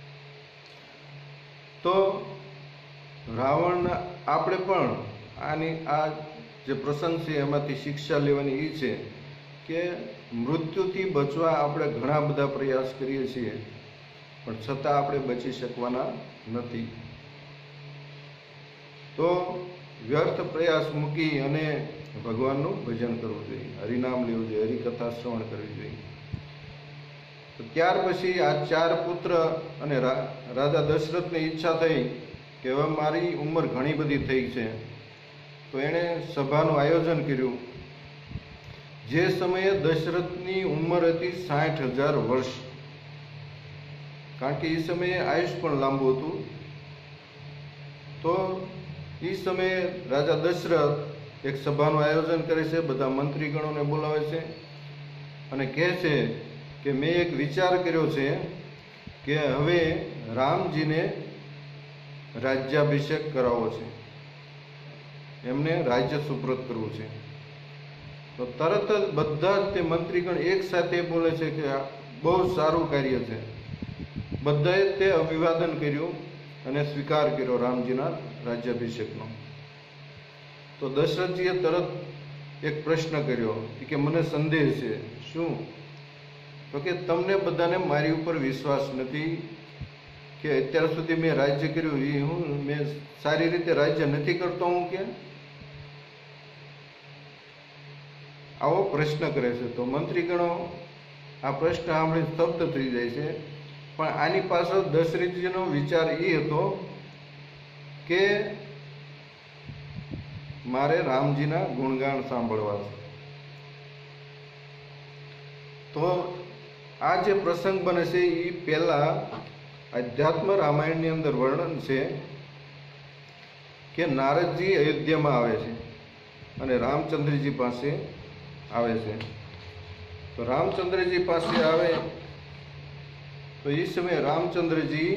Speaker 1: તો રાવણ, આપણે પણ આ જે પ્રસંગ છે એમાંથી શિક્ષા લેવાની એ છે કે મૃત્યુથી બચવા આપણે ઘણા બધા પ્રયાસ કરીએ છીએ, પણ છતાં આપણે બચી શકવાના નથી. તો વ્યર્થ પ્રયાસ મૂકી અને ભગવાનનું ભજન કરવું જોઈએ, હરિનામ લેવું જોઈએ, હરિકથા શ્રવણ કરવી જોઈએ. તો ત્યાર પછી આ 4 પુત્ર અને રાજા દશરથની ઈચ્છા થઈ કે હવે મારી ઉંમર ઘણી બધી થઈ છે, તો એણે સભાનું આયોજન કર્યું. જે સમયે દશરથની ઉંમર હતી 60,000 વર્ષ, કારણ કે એ સમયે આયુષ પણ લાંબુ હતું. તો એ સમયે રાજા દશરથ એક સભાનું આયોજન કરે છે, બધા મંત્રીગણોને બોલાવે છે અને કહે છે કે મેં એક વિચાર કર્યો છે કે હવે રામજીને રાજ્યાભિષેક કરાવવો છે, એમને રાજ્ય સુપ્રત કરવું છે. તો તરત જ બધા જ તે મંત્રીગણ એક સાથે બોલે છે કે આ બહુ સારું કાર્ય છે. બધાએ તે અભિવાદન કર્યું અને સ્વીકાર કર્યો રામજીના રાજ્યાભિષેકનો. તો દશરથજીએ તરત એક પ્રશ્ન કર્યો કે મને સંદેહ છે. શું? તો કે તમને બધાને મારી ઉપર વિશ્વાસ નથી કે અત્યાર સુધી મેં રાજ્ય કર્યું એ મેં સારી રીતે રાજ્ય નથી કરતો હું કે? આવો પ્રશ્ન કરે છે. તો મંત્રીગણો આ પ્રશ્ન સાંભળી સ્તબ્ધ થઈ જાય છે. પણ આની પાછળ દશરથજીનો વિચાર એ હતો કે મારે રામજીના ગુણગાન સાંભળવા છે. તો આ જે પ્રસંગ બને છે એ પહેલા અધ્યાત્મ રામાયણની અંદર વર્ણન છે કે નારદજી અયોધ્યામાં આવે છે અને રામચંદ્રજી પાસે આવે છે. તો રામચંદ્રજી પાસે આવે તો એ સમયે રામચંદ્રજી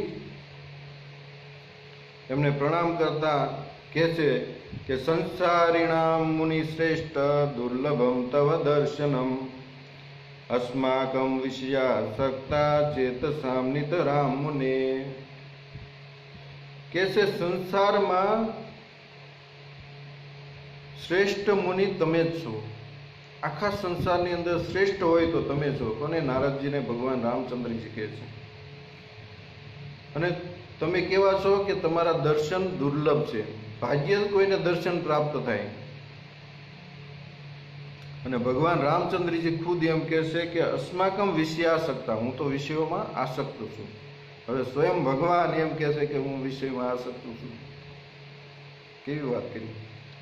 Speaker 1: એમને પ્રણામ કરતા કહે છે કે સંસારિણામ મુનિ શ્રેષ્ઠ દુર્લભમ તવ દર્શનમ અસ્માકમ વિષયાસક્તા ચેતસામ નિતરામ મુને. કે છે સંસારમાં શ્રેષ્ઠ મુનિ તમે જ છો, આખા સંસારની અંદર શ્રેષ્ઠ હોય તો તમે છો. કોને? નારદજીને ભગવાન રામચંદ્રજી કહે છે. અને તમે કેવા છો કે તમારા દર્શન દુર્લભ છે, ભાગ્ય જ કોઈને દર્શન પ્રાપ્ત થાય. અને ભગવાન રામચંદ્રજી ખુદ એમ કહે છે કે અસ્માકમ વિષયાસક્તા, હું તો વિષયોમાં આસક્ત છું. હવે સ્વયં ભગવાન એમ કહે છે કે હું વિષયમાં આસક્ત છું. કેવી વાત કરી!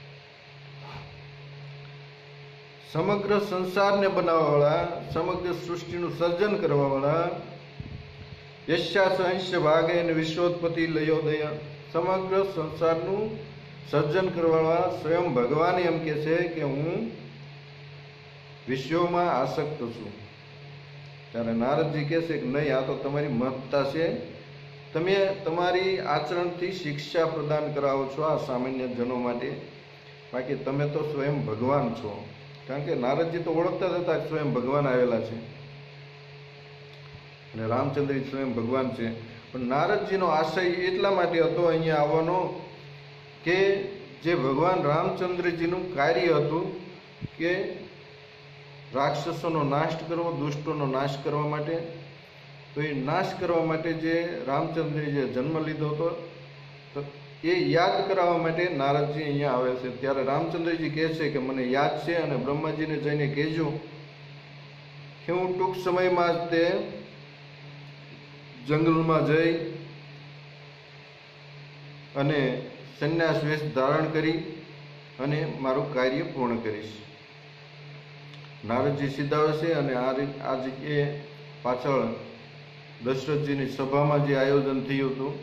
Speaker 1: સમગ્ર સંસારને બનાવવાવાળા, સમગ્ર સૃષ્ટિનું સર્જન કરવાવાળા, યશ્યાસ અંશ ભાગે વિશ્વોત્પત્તિ લયોદય, સમગ્ર સંસારનું સર્જન કરવાવાળા સ્વયં ભગવાન એમ કહે છે કે હું વિષયોમાં આસક્ત છું. ત્યારે નારદજી કહે છે કે નહીં, આ તો તમારી મહત્તા છે, તમે તમારી આચરણથી શિક્ષા પ્રદાન કરાવો છો આ સામાન્ય જનો માટે, બાકી તમે તો સ્વયં ભગવાન છો. કારણ કે નારદજી તો ઓળખતા જ હતા સ્વયં ભગવાન આવેલા છે અને રામચંદ્રજી સ્વયં ભગવાન છે. પણ નારદજીનો આશય એટલા માટે હતો અહીંયા આવવાનો કે જે ભગવાન રામચંદ્રજીનું કાર્ય હતું કે રાક્ષસોનો નાશ કરવો, દુષ્ટોનો નાશ કરવા માટે, તો એ નાશ કરવા માટે જે રામચંદ્રજીએ જન્મ લીધો હતો તો એ યાદ કરાવવા માટે નારદજી અહીંયા આવે છે. ત્યારે રામચંદ્રજી કહે છે કે મને યાદ છે અને બ્રહ્માજીને જઈને કહેજો કે હું ટૂંક સમયમાં જ તે જંગલમાં જઈ અને સંન્યાસ વેશ ધારણ કરી અને મારું કાર્ય પૂર્ણ કરીશ. નારદજી સીધા છે અને આ જગ્યાએ પાછળ દશરથજીની સભામાં જે આયોજન થયું હતું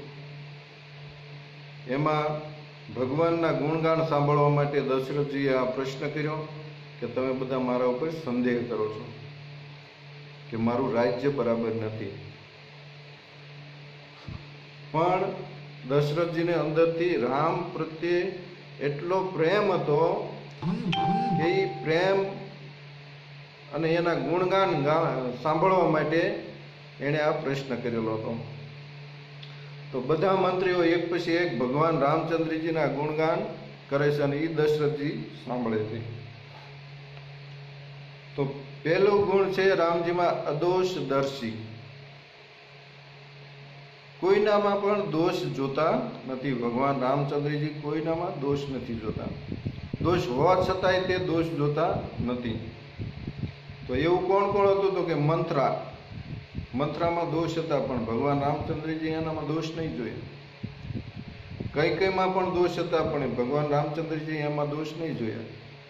Speaker 1: એમાં ભગવાનના ગુણગાન સાંભળવા માટે દશરથજીએ આ પ્રશ્ન કર્યો કે તમે બધા મારા ઉપર સંદેહ કરો છો કે મારું રાજ્ય બરાબર નથી. પણ દશરથજીને અંદરથી રામ પ્રત્યે એટલો પ્રેમ હતો કે એ પ્રેમ અને એના ગુણગાન સાંભળવા માટે એણે આ પ્રશ્ન કરેલો હતો. તો બધા મંત્રીઓ એક પછી એક ભગવાન રામચંદ્રજીના ગુણગાન કરે છે અને એ દશરથજી સાંભળે છે. તો પહેલો ગુણ છે રામજીમાં અદોષદર્શી. કોઈનામાં પણ દોષ જોતા નથી. ભગવાન રામચંદ્રજી કોઈનામાં દોષ નથી જોતા. દોષ હોવા છતાંય તે દોષ જોતા નથી. તો એવું કોણ કોણ હતું? તો કે મંથરામાં દોષ હતા, પણ ભગવાન રામચંદ્રજી એનામાં દોષ નહીં જોયા. કઈકઈમાં પણ દોષ હતા, પણ ભગવાન રામચંદ્રજી એમાં દોષ નહીં જોયા.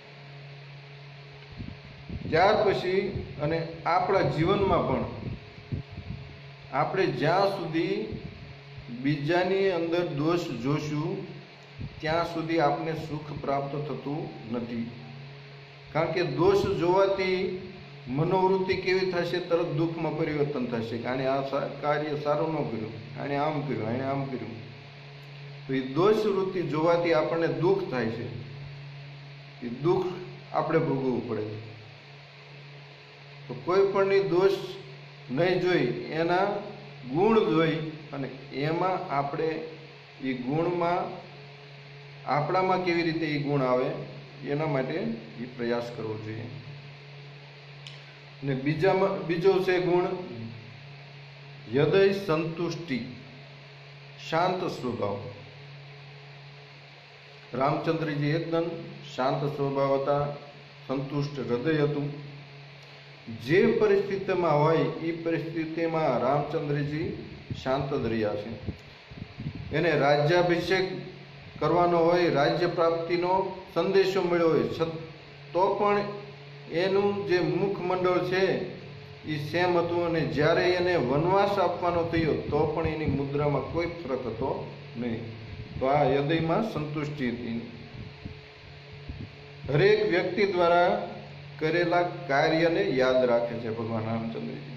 Speaker 1: ત્યાર પછી અને આપણા જીવનમાં પણ આપણે જ્યાં સુધી બીજાની અંદર દોષ જોશું ત્યાં સુધી આપને સુખ પ્રાપ્ત થતું નથી. કારણ કે દોષ જોવાથી મનોવૃત્તિ કેવી થશે? તરત દુઃખમાં પરિવર્તન થશે કે આને આ કાર્ય સારું ન કર્યું, આને આમ કર્યું, આને આમ કર્યું. તો એ દોષ વૃત્તિ જોવાથી આપણને દુઃખ થાય છે. એ દુઃખ આપણે ભોગવવું પડે છે. તો કોઈ પણની દોષ નહીં જોઈ, એના ગુણ જોઈ અને એમાં આપણે એ ગુણમાં આપણામાં કેવી રીતે એ ગુણ આવે એના માટે એ પ્રયાસ કરવો જોઈએ. અને બીજો છે ગુણ હૃદય સંતુષ્ટિ, શાંત સ્વભાવ. રામચંદ્રજી એકદમ શાંત સ્વભાવ હતા, સંતુષ્ટ હૃદય હતું. જે પરિસ્થિતિમાં હોય એ પરિસ્થિતિમાં રામચંદ્રજી શાંત જ રહ્યા છે. એને રાજ્યાભિષેક કરવાનો હોય, રાજ્ય પ્રાપ્તિનો સંદેશો મળ્યો હોય, તો પણ એનું જે મુખમંડળ છે એ સેમ હતું. અને જ્યારે એને વનવાસ આપવાનો થયો તો પણ એની મુદ્રામાં કોઈ ફરક હતો નહીં. તો આ હૃદયમાં સંતુષ્ટિ હતી. હરેક વ્યક્તિ દ્વારા કરેલા કાર્યને યાદ રાખે છે ભગવાન રામચંદ્રજી.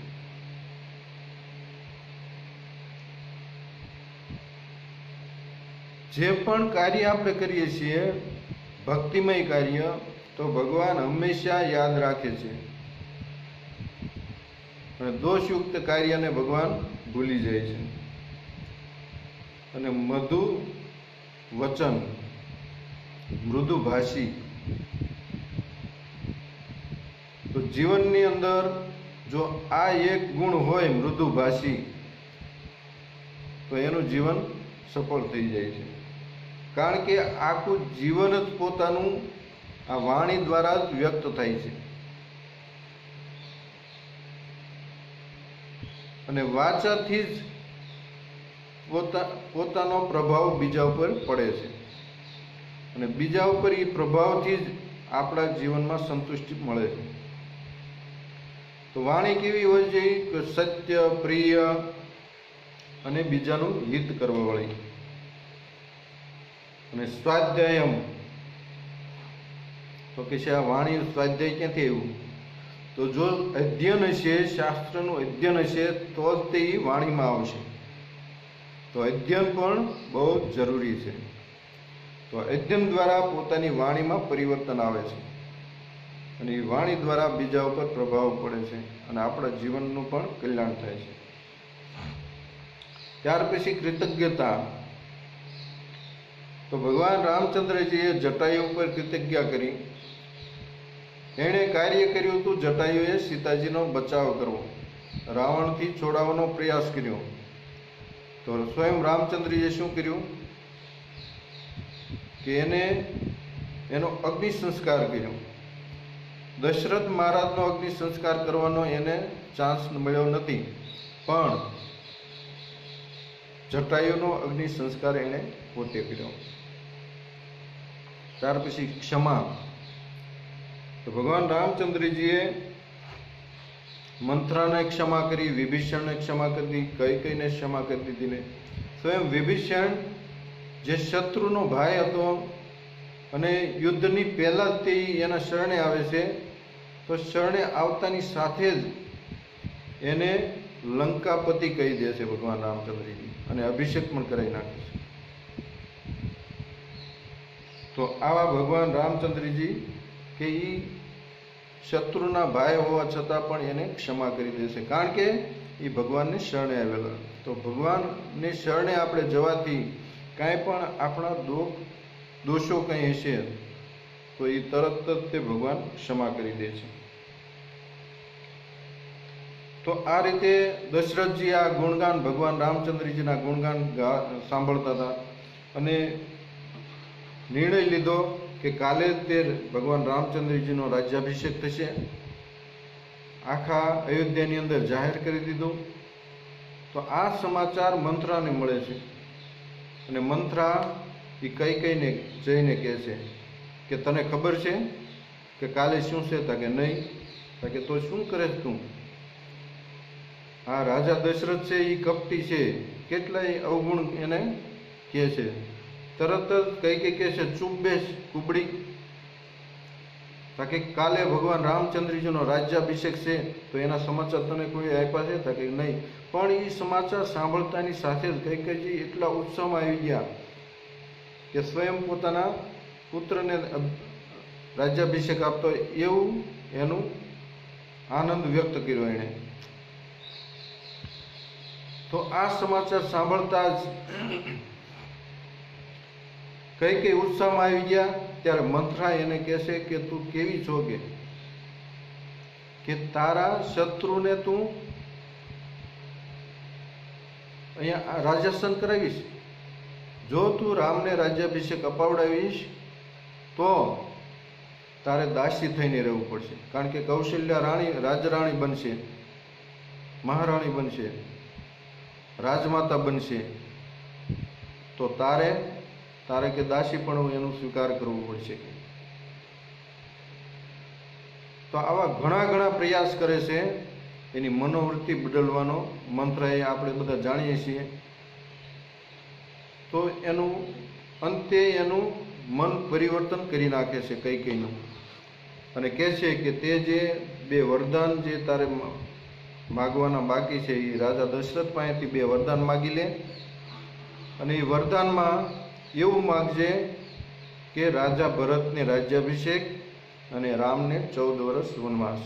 Speaker 1: જે પણ કાર્ય આપણે કરીએ છીએ ભક્તિમય કાર્ય, તો ભગવાન હંમેશા યાદ રાખે છે. અને દોષયુક્ત કાર્યને ભગવાન ભૂલી જાય છે. અને મધુ વચન, મૃદુભાષી. તો જીવનની અંદર જો આ એક ગુણ હોય મૃદુભાષી, તો એનું જીવન સફળ થઈ જાય છે. કારણ કે આખું જીવન જ પોતાનું આ વાણી દ્વારા જ વ્યક્ત થાય છે. અને વાચાથી જ પોતાનો પ્રભાવ બીજા ઉપર પડે છે. અને બીજા ઉપર એ પ્રભાવથી જ આપણા જીવનમાં સંતુષ્ટિ મળે છે. તો વાણી કેવી હોય છે? કે સત્ય, પ્રિય અને બીજાનું હિત કરવા વાળી. અને સ્વાધ્યાયમ, તો કે છે આ વાણી સ્વાધ્યાય ક્યાંથી આવ્યું? તો જો અધ્યયન હશે, શાસ્ત્રનું અધ્યયન હશે તો જ તે વાણીમાં આવશે. તો અધ્યયન પણ બહુ જરૂરી છે. તો અધ્યયન દ્વારા પોતાની વાણીમાં પરિવર્તન આવે છે અને એ વાણી દ્વારા બીજા ઉપર પ્રભાવ પડે છે અને આપણા જીવનનું પણ કલ્યાણ થાય છે. ત્યાર પછી કૃતજ્ઞતા. તો ભગવાન રામચંદ્રજીએ જટાયુ ઉપર કૃતજ્ઞા કરી. એણે કાર્ય કર્યું હતું, જટાયુએ સીતાજીનો બચાવ કરવો, રાવણથી છોડાવવાનો પ્રયાસ કર્યો. તો સ્વયં રામચંદ્રજીએ શું કર્યું કે એનો અગ્નિ સંસ્કાર કર્યો. દશરથ મહારાજનો અગ્નિ સંસ્કાર કરવાનો એને ચાન્સ મળ્યો નથી, પણ જટાયુનો અગ્નિ સંસ્કાર એણે પોતે કર્યો. ત્યાર પછી ક્ષમા. તો ભગવાન રામચંદ્રજીએ મંથરાને ક્ષમા કરી, વિભીષણને ક્ષમા કરી, કૈકેયીને ક્ષમા કરી દીધી ને. સ્વયં વિભીષણ જે શત્રુનો ભાઈ હતો અને યુદ્ધની પહેલા જ તે એના શરણે આવે છે, તો શરણે આવતાની સાથે જ એને લંકાપતિ કહી દે છે ભગવાન રામચંદ્રજી અને અભિષેક પણ કરાવી નાખે છે. તો આવા ભગવાન રામચંદ્રજી કે એ શત્રુના ભાઈ હોવા છતાં પણ એને ક્ષમા કરી દેશે, કારણ કે એ ભગવાનને શરણે આવેલા. તો ભગવાનની શરણે આપણે જવાથી કાંઈ પણ આપણા દોષો કંઈ હશે તો એ તરત જ તે ભગવાન ક્ષમા કરી દે છે. તો આ રીતે દશરથજી આ ગુણગાન ભગવાન રામચંદ્રજીના ગુણગાન સાંભળતા હતા અને નિર્ણય લીધો કે કાલે તે ભગવાન રામચંદ્રજીનો રાજ્યાભિષેક થશે. આખા અયોધ્યાની અંદર જાહેર કરી દીધું. તો આ સમાચાર મંથરાને મળે છે અને મંથરા એ કઈને જઈને કહે છે કે તને ખબર છે કે કાલે શું છે? તા કે નહીં. તા કે તો શું કરે તું? આ રાજા દશરથ છે એ કપટી છે, કેટલાય અવગુણ એને કહે છે. તરત જ કઈ કહે છે ચૂપ બેસ કુબડી. તાકે કાલે ભગવાન રામચંદ્રજીનો રાજ્યાભિષેક છે તો એના સમાચાર તને કોઈ આપ્યા છે? તાકે નહીં. પણ એ સમાચાર સાંભળતાની સાથે જ કૈકેયી એટલા ઉત્સાહમાં આવી ગયા કે સ્વયં પોતાના પુત્રને રાજ્યાભિષેક આપતો એવું એનું આનંદ વ્યક્ત કર્યો એણે. તો આ સમાચાર સાંભળતા જ કઈ ઉત્સાહમાં આવી ગયા. ત્યારે મંથરા એને કહેશે કે તું કેવી છો કે તારા શત્રુને તું અહીંયા રાજ્યાસન કરાવીશ. જો તું રામને રાજ્યાભિષેક અપાવડાવીશ તો તારે દાસી થઈને રહેવું પડશે. કારણ કે કૌશલ્યા રાણી રાજરાણી બનશે, મહારાણી બનશે, રાજમાતા બનશે. તો તારે કે દાસી પણ એનું સ્વીકાર કરવું પડશે. તો આવા ઘણા પ્રયાસ કરે છે એની મનોવૃત્તિ બદલવાનો. મંત્ર એ આપણે બધા જાણીએ છીએ. તો એનું અંતે એનું મન પરિવર્તન કરી નાખે છે કૈકેયીનું અને કહે છે કે તે જે બે વરદાન જે તારે માગવાના બાકી છે એ રાજા દશરથ પાસેથી બે વરદાન માગી લે અને એ વરદાનમાં એવું માગજે કે રાજા ભરતને રાજ્યાભિષેક અને રામને 14 વર્ષ વનવાસ.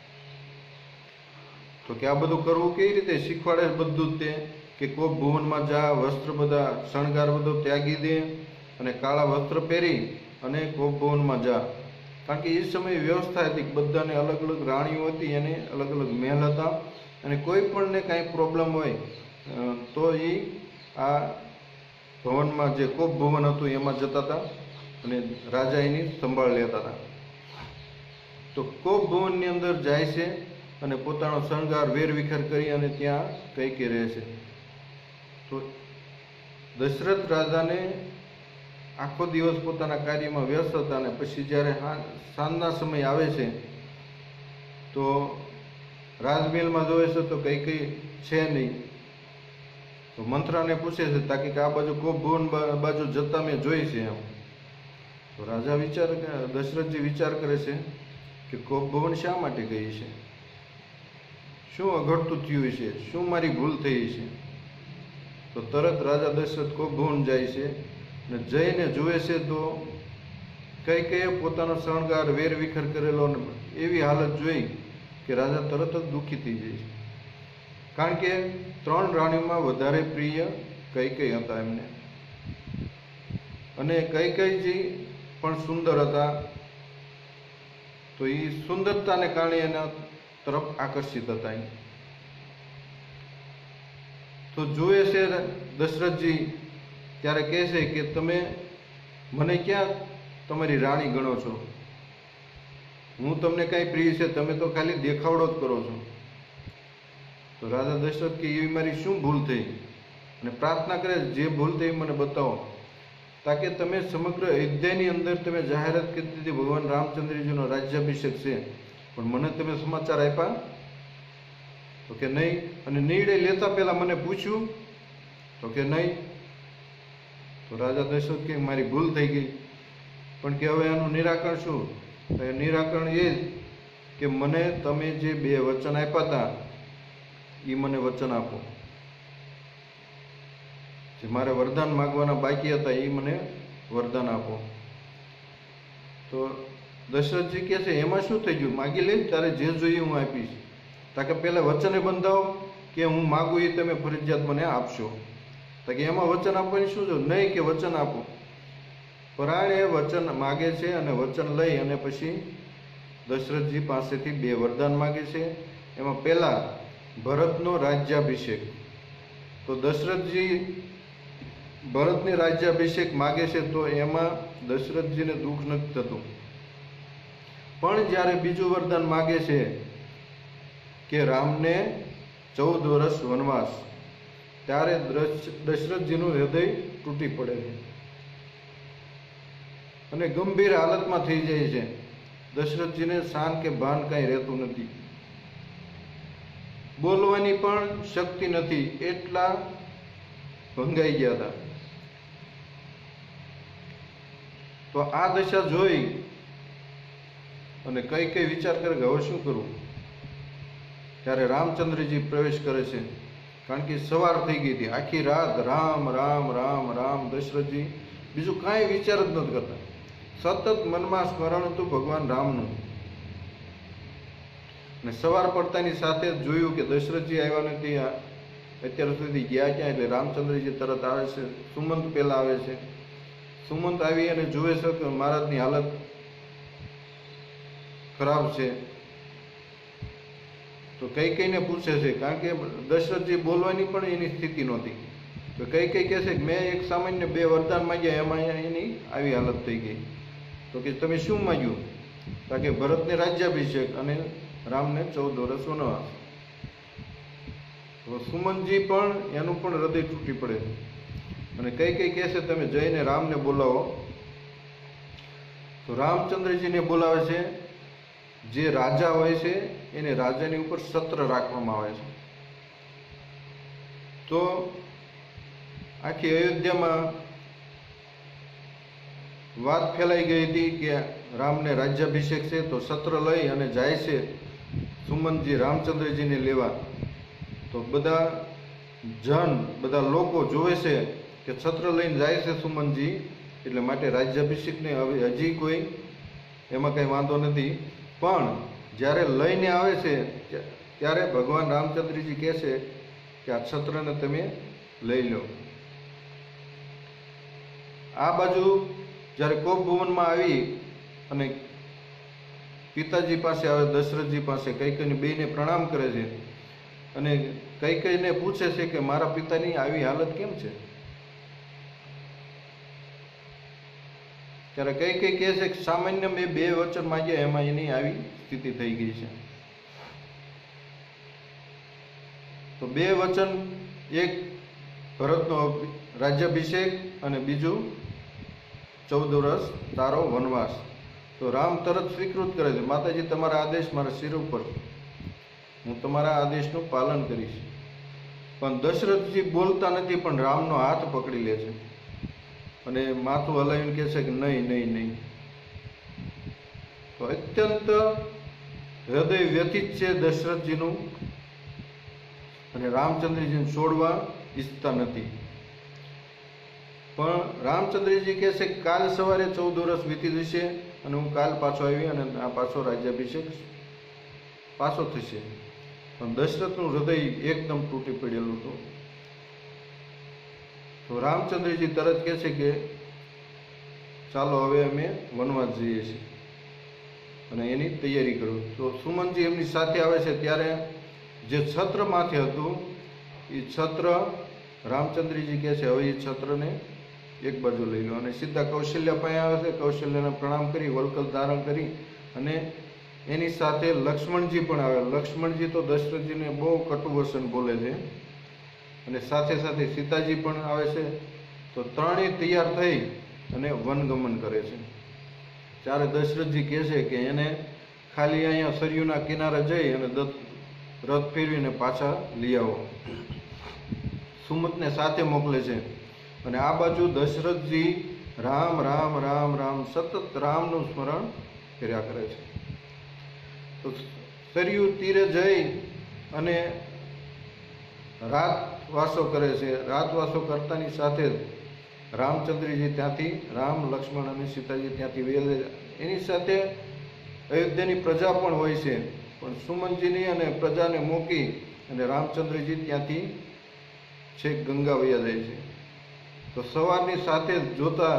Speaker 1: તો કે આ બધું કરવું કેવી રીતે? શીખવાડે બધું જ તે કે કોપ ભુવનમાં જા, વસ્ત્ર બધા શણગાર બધો ત્યાગી દે અને કાળા વસ્ત્ર પહેરી અને કોપ ભુવનમાં જા. કારણ કે એ સમયે વ્યવસ્થા હતી, બધાને અલગ અલગ રાણીઓ હતી, એને અલગ અલગ મહેલ હતા અને કોઈ પણને કાંઈ પ્રોબ્લેમ હોય તો એ આ ભવનમાં જે કોપ ભવન હતું એમાં જતા હતા અને રાજા એની સંભાળ લેતા હતા. તો કોપ ભવનની અંદર જાય છે અને પોતાનો શણગાર વેરવિખેર કરી અને ત્યાં કૈકેયી રહે છે. તો દશરથ રાજાને આખો દિવસ પોતાના કાર્યમાં વ્યસ્ત હતા અને પછી જ્યારે સાંજના સમય આવે છે તો રાજમહેલમાં જોવે છે તો કૈકેયી છે નહીં. તો મંથરાને પૂછે છે તાકે આ બાજુ કોપ ભવન બાજુ જતા મેં જોઈ છે એમ. તો રાજા દશરથજી વિચાર કરે છે કે કોપ ભવન શા માટે ગઈ છે? શું અઘડતું થયું છે? શું મારી ભૂલ થઈ છે? તો તરત રાજા દશરથ કોપ ભવન જાય છે અને જઈને જુએ છે તો કૈકેયીએ પોતાનો શણગાર વેરવિખેર કરેલો એવી હાલત જોઈ કે રાજા તરત જ દુઃખી થઈ જાય છે. કારણ કે 3 રાણીઓમાં વધારે પ્રિય કૈકેયી હતા એમને અને કૈકેયીજી પણ સુંદર હતા. તો એ સુંદરતાને કારણે એના તરફ આકર્ષિત હતા. તો જુએ છે દશરથજી ત્યારે કહે છે કે તમે મને ક્યાં તમારી રાણી ગણો છો? હું તમને કાંઈ પ્રિય છે? તમે તો ખાલી દેખાવડો જ કરો છો. તો રાજા દશરથ કે એવી મારી શું ભૂલ થઈ? અને પ્રાર્થના કરે જે ભૂલ થઈ મને બતાવો. તાકે તમે સમગ્ર અયોધ્યાની અંદર તમે જાહેરાત કરી દીધી ભગવાન રામચંદ્રજીનો રાજ્યાભિષેક છે, પણ મને તમે સમાચાર આપ્યા? તો કે નહીં. અને નિર્ણય લેતા પહેલા મને પૂછ્યું? તો કે નહીં. તો રાજા દશરથ કે મારી ભૂલ થઈ ગઈ, પણ કે હવે આનું નિરાકરણ શું? નિરાકરણ એ કે મને તમે જે 2 વચન આપ્યા હતા એ મને વચન આપો. જે મારે વરદાન માગવાના બાકી હતા એ મને વરદાન આપો. તો દશરથજી કહે છે એમાં શું થઈ ગયું? માગી લે, તારે જે જોઈએ હું આપીશ. તાકે પહેલાં વચને બંધાવો કે હું માગું એ તમે ફરજિયાત મને આપશો. તાકે એમાં વચન આપવાની શું છે? નહીં કે વચન આપો. પરાણે વચન માગે છે અને વચન લઈ અને પછી દશરથજી પાસેથી 2 વરદાન માગે છે. એમાં પહેલાં ભરતનો રાજ્યાભિષેક. તો દશરથજી ભરતની રાજ્યાભિષેક માગે છે, તો એમાં દશરથજીને દુઃખ નથી થતું. પણ જ્યારે બીજું વરદાન માગે છે કે રામને 14 વર્ષ વનવાસ, ત્યારે દશરથજીનું હૃદય તૂટી પડે છે અને ગંભીર હાલતમાં થઈ જાય છે. દશરથજીને શાન કે ભાન કાંઈ રહેતું નથી, બોલવાની પણ શક્તિ નથી, એટલા ભંગાઈ ગયા હતા. તો આ દશા જોઈ અને કઈ વિચાર કરે કે હવે શું કરવું. ત્યારે રામચંદ્રજી પ્રવેશ કરે છે, કારણ કે સવાર થઈ ગઈ હતી. આખી રાત રામ રામ રામ રામ દશરથજી બીજું કાંઈ વિચાર જ નથી કરતા. સતત મનમાં સ્મરણ હતું ભગવાન રામનું. અને સવાર પડતાની સાથે જ જોયું કે દશરથજી આવ્યા નથી, અત્યાર સુધી ગયા ક્યાં. એટલે રામચંદ્રજી તરત આવે છે. સુમંત પહેલા આવે છે. સુમંત આવી અને જુએ છે કે મહારાજની હાલત ખરાબ છે. તો કઈને પૂછે છે, કારણ કે દશરથજી બોલવાની પણ એની સ્થિતિ નહોતી. તો કઈ કહે છે કે મેં એક સામાન્ય 2 વરદાન માંગ્યા, એમાં એની આવી હાલત થઈ ગઈ. તો કે તમે શું માંગ્યું? કારણ કે ભરતને રાજ્યાભિષેક અને રામને 14 વર્ષ વનવાસ. તો સુમનજી પણ એનું પણ હૃદય તૂટી પડે અને કઈ કહે છે તમે જઈને રામને બોલાવો. તો રામચંદ્રજીને બોલાવે છે. જે રાજા હોય છે એને રાજાની ઉપર સત્ર રાખવામાં આવે છે. તો આખી અયોધ્યામાં વાત ફેલાઈ ગઈ હતી કે રામને રાજ્યાભિષેક છે. તો સત્ર લઈ અને જાય છે સુમનજી રામચંદ્રજીને લેવા. તો બધા લોકો જોવે છે કે છત્ર લઈને જાય છે સુમનજી, એટલે માટે રાજ્યાભિષેકને હવે હજી કોઈ એમાં કંઈ વાંધો નથી. પણ જ્યારે લઈને આવે છે ત્યારે ભગવાન રામચંદ્રજી કહે છે કે આ છત્રને તમે લઈ લો. આ બાજુ જ્યારે કોપ ભુવનમાં આવી અને પિતાજી પાસે આવે, દશરથજી પાસે, કૈકેયી બેયને પ્રણામ કરે છે અને કૈકેયીને પૂછે છે કે મારા પિતાની આવી હાલત કેમ છે. ત્યારે કૈકેયી કહે છે કે સામાન્ય મેં 2 વચન માંગ્યા, એમાં એની આવી સ્થિતિ થઈ ગઈ છે. તો 2 વચન, એક ભરતનો રાજ્યાભિષેક અને બીજું 14 વર્ષ તારો વનવાસ. તો રામ તરત સ્વીકૃત કરે છે, માતાજી તમારા આદેશ મારા શિર ઉપર, હું તમારા આદેશનું પાલન કરીશ. પણ દશરથજી બોલતા નથી, પણ રામનો હાથ પકડી લે છે અને માથું હલાવીને કહે છે કે નહીં નહીં નહીં. તો અત્યંત હૃદય વ્યથિત છે દશરથજીનું અને રામચંદ્રજીને છોડવા ઈચ્છતા નથી. પણ રામચંદ્રજી કહે છે કે કાલ સવારે 14 વર્ષ વીતી જશે અને હું કાલ પાછો આવી અને આ પાછો રાજ્યાભિષેક પાછો થશે. પણ દશરથનું હૃદય એકદમ તૂટી પડેલું હતું. તો રામચંદ્રજી તરત કહે છે કે ચાલો હવે અમે વનવાસ જઈએ છીએ અને એની તૈયારી કરો. તો સુમનજી એમની સાથે આવે છે. ત્યારે જે છત્ર માથે હતું એ છત્ર રામચંદ્રજી કહે છે હવે એ છત્રને એક બાજુ લઈ લો અને સીધા કૌશલ્યા પાસે આવે છે. કૌશલ્યાને પ્રણામ કરી વલ્કલ ધારણ કરી અને એની સાથે લક્ષ્મણજી પણ આવે. લક્ષ્મણજી તો દશરથજીને બહુ કટુ વચન બોલે છે અને સાથે સાથે સીતાજી પણ આવે છે. તો ત્રણેય તૈયાર થઈ અને વનગમન કરે છે. ત્યારે દશરથજી કહે છે કે એને ખાલી અહીંયા સરયુના કિનારે જઈ અને રથ ફેરવીને પાછા લઈ આવો. સુમંતને સાથે મોકલે છે અને આ બાજુ દશરથજી રામ રામ રામ રામ સતત રામનું સ્મરણ કર્યા કરે છે. તો સરયુ તીરે જઈ અને રાતવાસો કરે છે. રાતવાસો કરતાની સાથે રામચંદ્રજી ત્યાંથી, રામ લક્ષ્મણ અને સીતાજી ત્યાંથી વેલે. એની સાથે અયોધ્યાની પ્રજા પણ હોય છે. પણ સુમનજીની અને પ્રજાને મૂકી અને રામચંદ્રજી ત્યાંથી છેક ગંગા વયા જાય છે. તો સવારની સાથે જોતા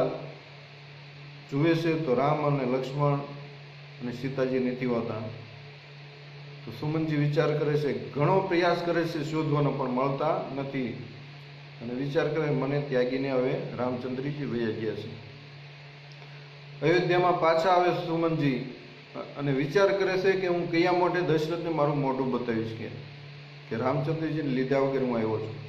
Speaker 1: જુએ છે તો રામ અને લક્ષ્મણ અને સીતાજી નથી હોતા. તો સુમનજી વિચાર કરે છે, ઘણો પ્રયાસ કરે છે શોધવાનો, પણ મળતા નથી. અને વિચાર કરે મને ત્યાગીને હવે રામચંદ્રજી વયા ગયા છે. અયોધ્યામાં પાછા આવે સુમનજી અને વિચાર કરે છે કે હું કયા મોઢે દશરથને મારું મોઢું બતાવીશ કે રામચંદ્રજીને લીધા વગર હું આવ્યો છું.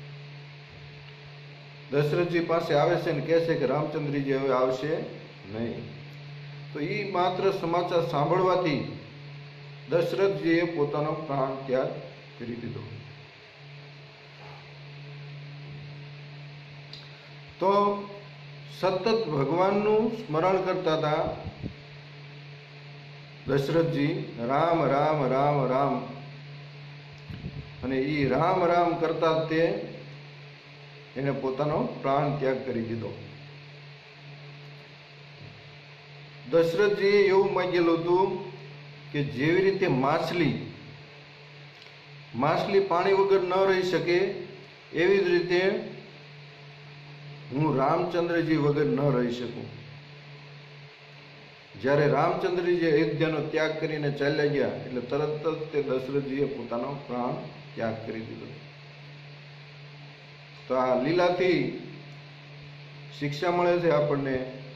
Speaker 1: દશરથજી પાસે આવે છે અને કહે છે કે રામચંદ્રજી હવે આવશે નહીં. તો એ માત્ર સમાચાર સાંભળવાથી દશરથજીએ પોતાનો પ્રાણ ત્યાગ કરી દીધો. તો સતત ભગવાનનું સ્મરણ કરતા હતા દશરથજી, રામ રામ રામ રામ. અને એ રામ રામ કરતા તે એને પોતાનો પ્રાણ ત્યાગ કરી દીધો. દશરથજીએ એવું માંગેલું હતું કે જેવી રીતે માછલી પાણી વગર ન રહી શકે, એવી જ રીતે હું રામચંદ્રજી વગર ન રહી શકું. જ્યારે રામચંદ્રજી અયોધ્યાનો ત્યાગ કરીને ચાલ્યા ગયા એટલે તરત જ તે દશરથજીએ પોતાનો પ્રાણ ત્યાગ કરી દીધો. તો આ લીલાથી શિક્ષા મળે છે આપણને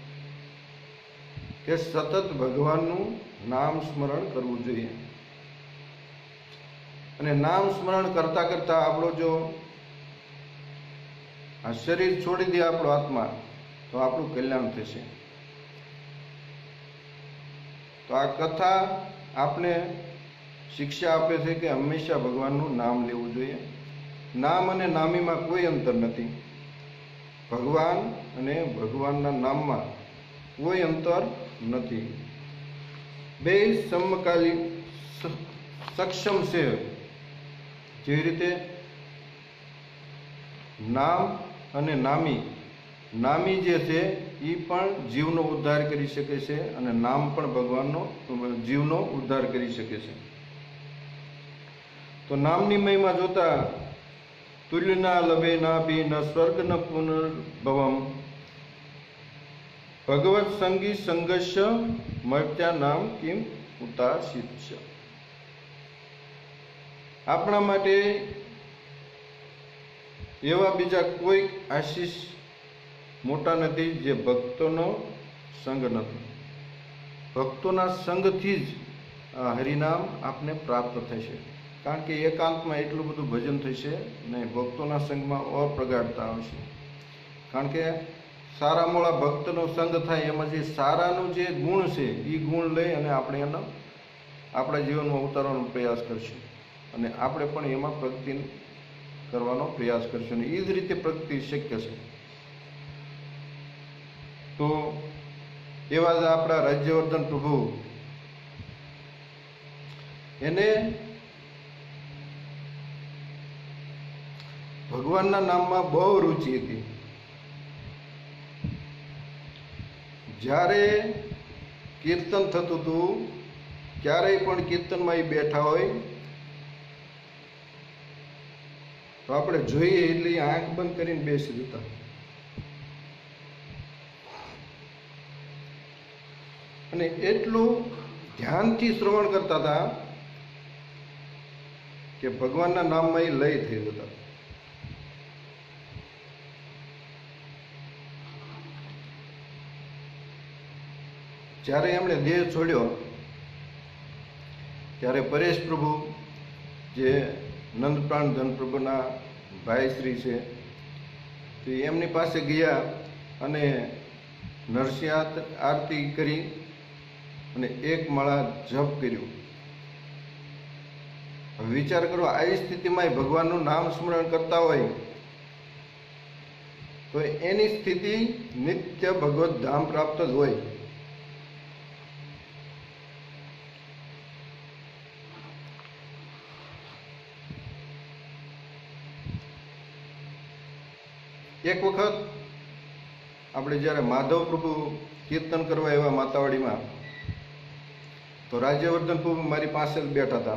Speaker 1: કે સતત ભગવાનનું નામ સ્મરણ કરવું જોઈએ. અને નામ સ્મરણ કરતા કરતા આપણો જો આ શરીર છોડી દે આપણો આત્મા, તો આપણું કલ્યાણ થશે. તો આ કથા આપણે શિક્ષા આપે છે કે હંમેશા ભગવાનનું નામ લેવું જોઈએ. નામ અને નામીમાં કોઈ અંતર નથી. ભગવાન અને ભગવાનના નામમાં કોઈ અંતર નથી. બે સમકાલીન સક્ષમ છે. જેવી રીતે નામ અને નામી જે છે એ પણ જીવનો ઉદ્ધાર કરી શકે છે અને નામ પણ ભગવાનનો જીવનો ઉદ્ધાર કરી શકે છે. તો નામની મહિમા જોતા તુલ્યના લભે નાભી ન સ્વર્ગ ન પુનર્ભવમ ભગવત સંગી સંઘર્ષ મર્ત્યા નામ કિમ ઉતાસિત છે. આપણા માટે એવા બીજા કોઈ આશીષ મોટા નથી જે ભક્તોનો સંગ નથી. ભક્તોના સંગથી જ હરિનામ આપને પ્રાપ્ત થશે. કારણ કે એકાંતમાં એટલું બધું ભજન થશે નહીં, ભક્તોના સંગમાં અપ્રગાઢતા આવશે. કારણ કે સારા મોળા ભક્તનો સંગ થાય એમાં જે સારાનું જે ગુણ છે એ ગુણ લઈ અને આપણે એનો આપણા જીવનમાં ઉતારવાનો પ્રયાસ કરશું અને આપણે પણ એમાં પ્રગતિ કરવાનો પ્રયાસ કરશું અને એ જ રીતે પ્રગતિ શક્ય છે. તો એવા જ આપણા રાજ્યવર્ધન પ્રભુ, એને ભગવાનના નામમાં બહુ રુચિ હતી. જ્યારે કીર્તન થતું હતું ક્યારેય પણ કીર્તનમાં એ બેઠા હોય તો આપણે જોઈએ એટલે આંખ બંધ કરીને બેસી જતા. અને એટલું ધ્યાનથી શ્રવણ કરતા હતા કે ભગવાનના નામમાં એ લય થઈ જતા. જ્યારે એમણે દેહ છોડ્યો ત્યારે પરેશ પ્રભુ, જે નંદપ્રાણ ધનપ્રભુના ભાઈ શ્રી છે, તો એમની પાસે ગયા અને નરસિંહ આરતી કરી અને એક માળા જપ કર્યું. હવે વિચાર કરો, આવી સ્થિતિમાં ભગવાનનું નામ સ્મરણ કરતા હોય તો એની સ્થિતિ નિત્ય ભગવત ધામ પ્રાપ્ત જ હોય. એક વખત આપણે જ્યારે માધવ પ્રભુ કીર્તન કરવા એવા માતાવાડીમાં, તો રાજ્યવર્ધન પ્રભુ મારી પાસે જ બેઠા હતા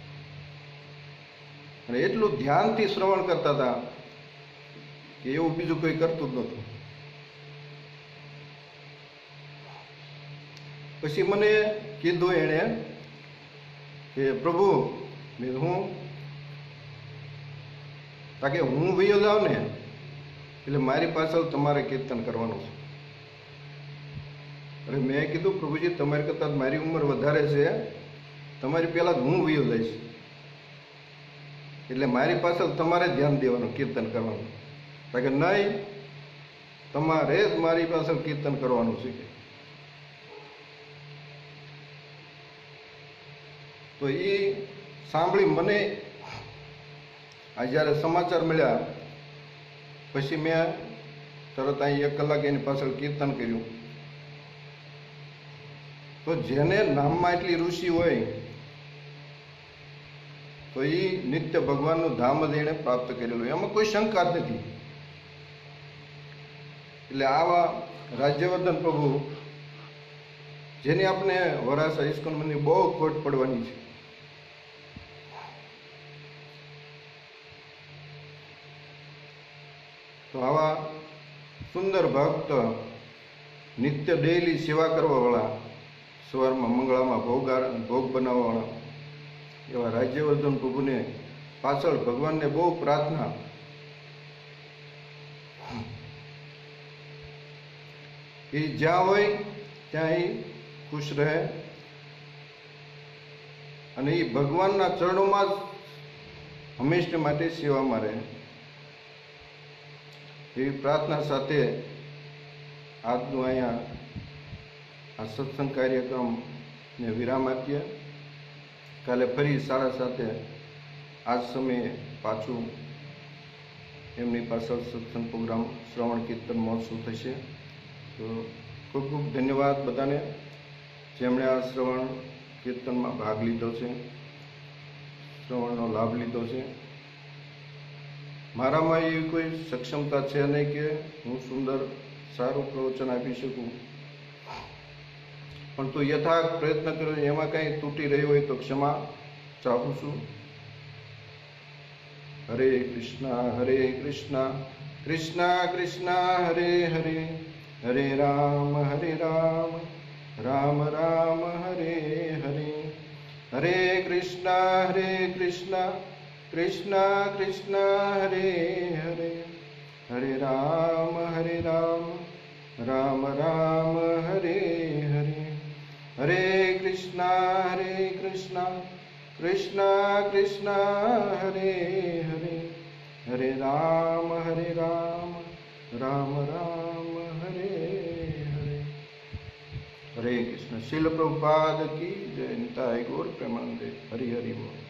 Speaker 1: અને એટલું ધ્યાનથી શ્રવણ કરતા હતા કે એવું બીજું કોઈ કરતું જ નહોતું. પછી મને કીધું એણે કે પ્રભુ મેં હું તાકે હું વયો જાઉં ને એટલે મારી પાછળ તમારે કીર્તન કરવાનું છે. અરે મેં કીધું પ્રભુજી તમારી કરતાં મારી ઉંમર વધારે છે, તમારી પહેલા જ હું વયો જઈશ, એટલે મારી પાછળ તમારે ધ્યાન દેવાનું, કીર્તન કરવાનું. કારણ કે નહીં, તમારે જ મારી પાછળ કીર્તન કરવાનું છે. તો એ સાંભળી મને આ જ્યારે સમાચાર મળ્યા પછી મેં તરત અહીં 1 કલાક એની પાછળ કીર્તન કર્યું. તો જેને નામમાં એટલી રુચિ હોય તો એ નિત્ય ભગવાનનું ધામ જ એણે પ્રાપ્ત કરેલું, એમાં કોઈ શંકા જ નથી. એટલે આવા રાજ્યવર્ધન પ્રભુ જેની આપણે વરાસા ઇસ્કોન મંદિર બહુ ખોટ પડવાની છે. તો આવા સુંદર ભક્ત, નિત્ય ડેઈલી સેવા કરવાવાળા, સવારમાં મંગળામાં ભોગ બનાવવાવાળા એવા રાજ્યવર્ધન પ્રભુને પાછળ ભગવાનને બહુ પ્રાર્થના, એ જ્યાં હોય ત્યાં એ ખુશ રહે અને એ ભગવાનના ચરણોમાં જ હંમેશા માટે સેવામાં રહે, એવી પ્રાર્થના સાથે આજનું અહીંયા આ સત્સંગ કાર્યક્રમને વિરામ આપીએ. કાલે ફરી 7:30 આ જ સમયે પાછું એમની પાછળ સત્સંગ પ્રોગ્રામ શ્રવણ કીર્તન મહોત્સવ થશે. તો ખૂબ ખૂબ ધન્યવાદ બધાને જેમણે આ શ્રવણ કીર્તનમાં ભાગ લીધો છે, શ્રવણનો લાભ લીધો છે. મારામાં એવી કોઈ સક્ષમતા છે નહીં કે હું સુંદર સારું પ્રવચન આપી શકું, પણ તું યથાર્થ પ્રયત્ન કર્યો, એમાં કંઈ તૂટી રહ્યું હોય તો ક્ષમા ચાહું છું. હરે કૃષ્ણ કૃષ્ણ કૃષ્ણ હરે હરે, હરે રામ રામ રામ હરે હરે, હરે કૃષ્ણ કૃષ્ણ કૃષ્ણ હરે હરે, હરે રામ રામ રામ હરે હરે, હરે કૃષ્ણ કૃષ્ણ કૃષ્ણ હરે હરે, હરે રામ રામ રામ હરે હરે. હરે કૃષ્ણ. શીલ પ્રભુપાદ કી જય. નિતાય ગૌર પ્રેમાનંદે. હરિ હરિ બોલ.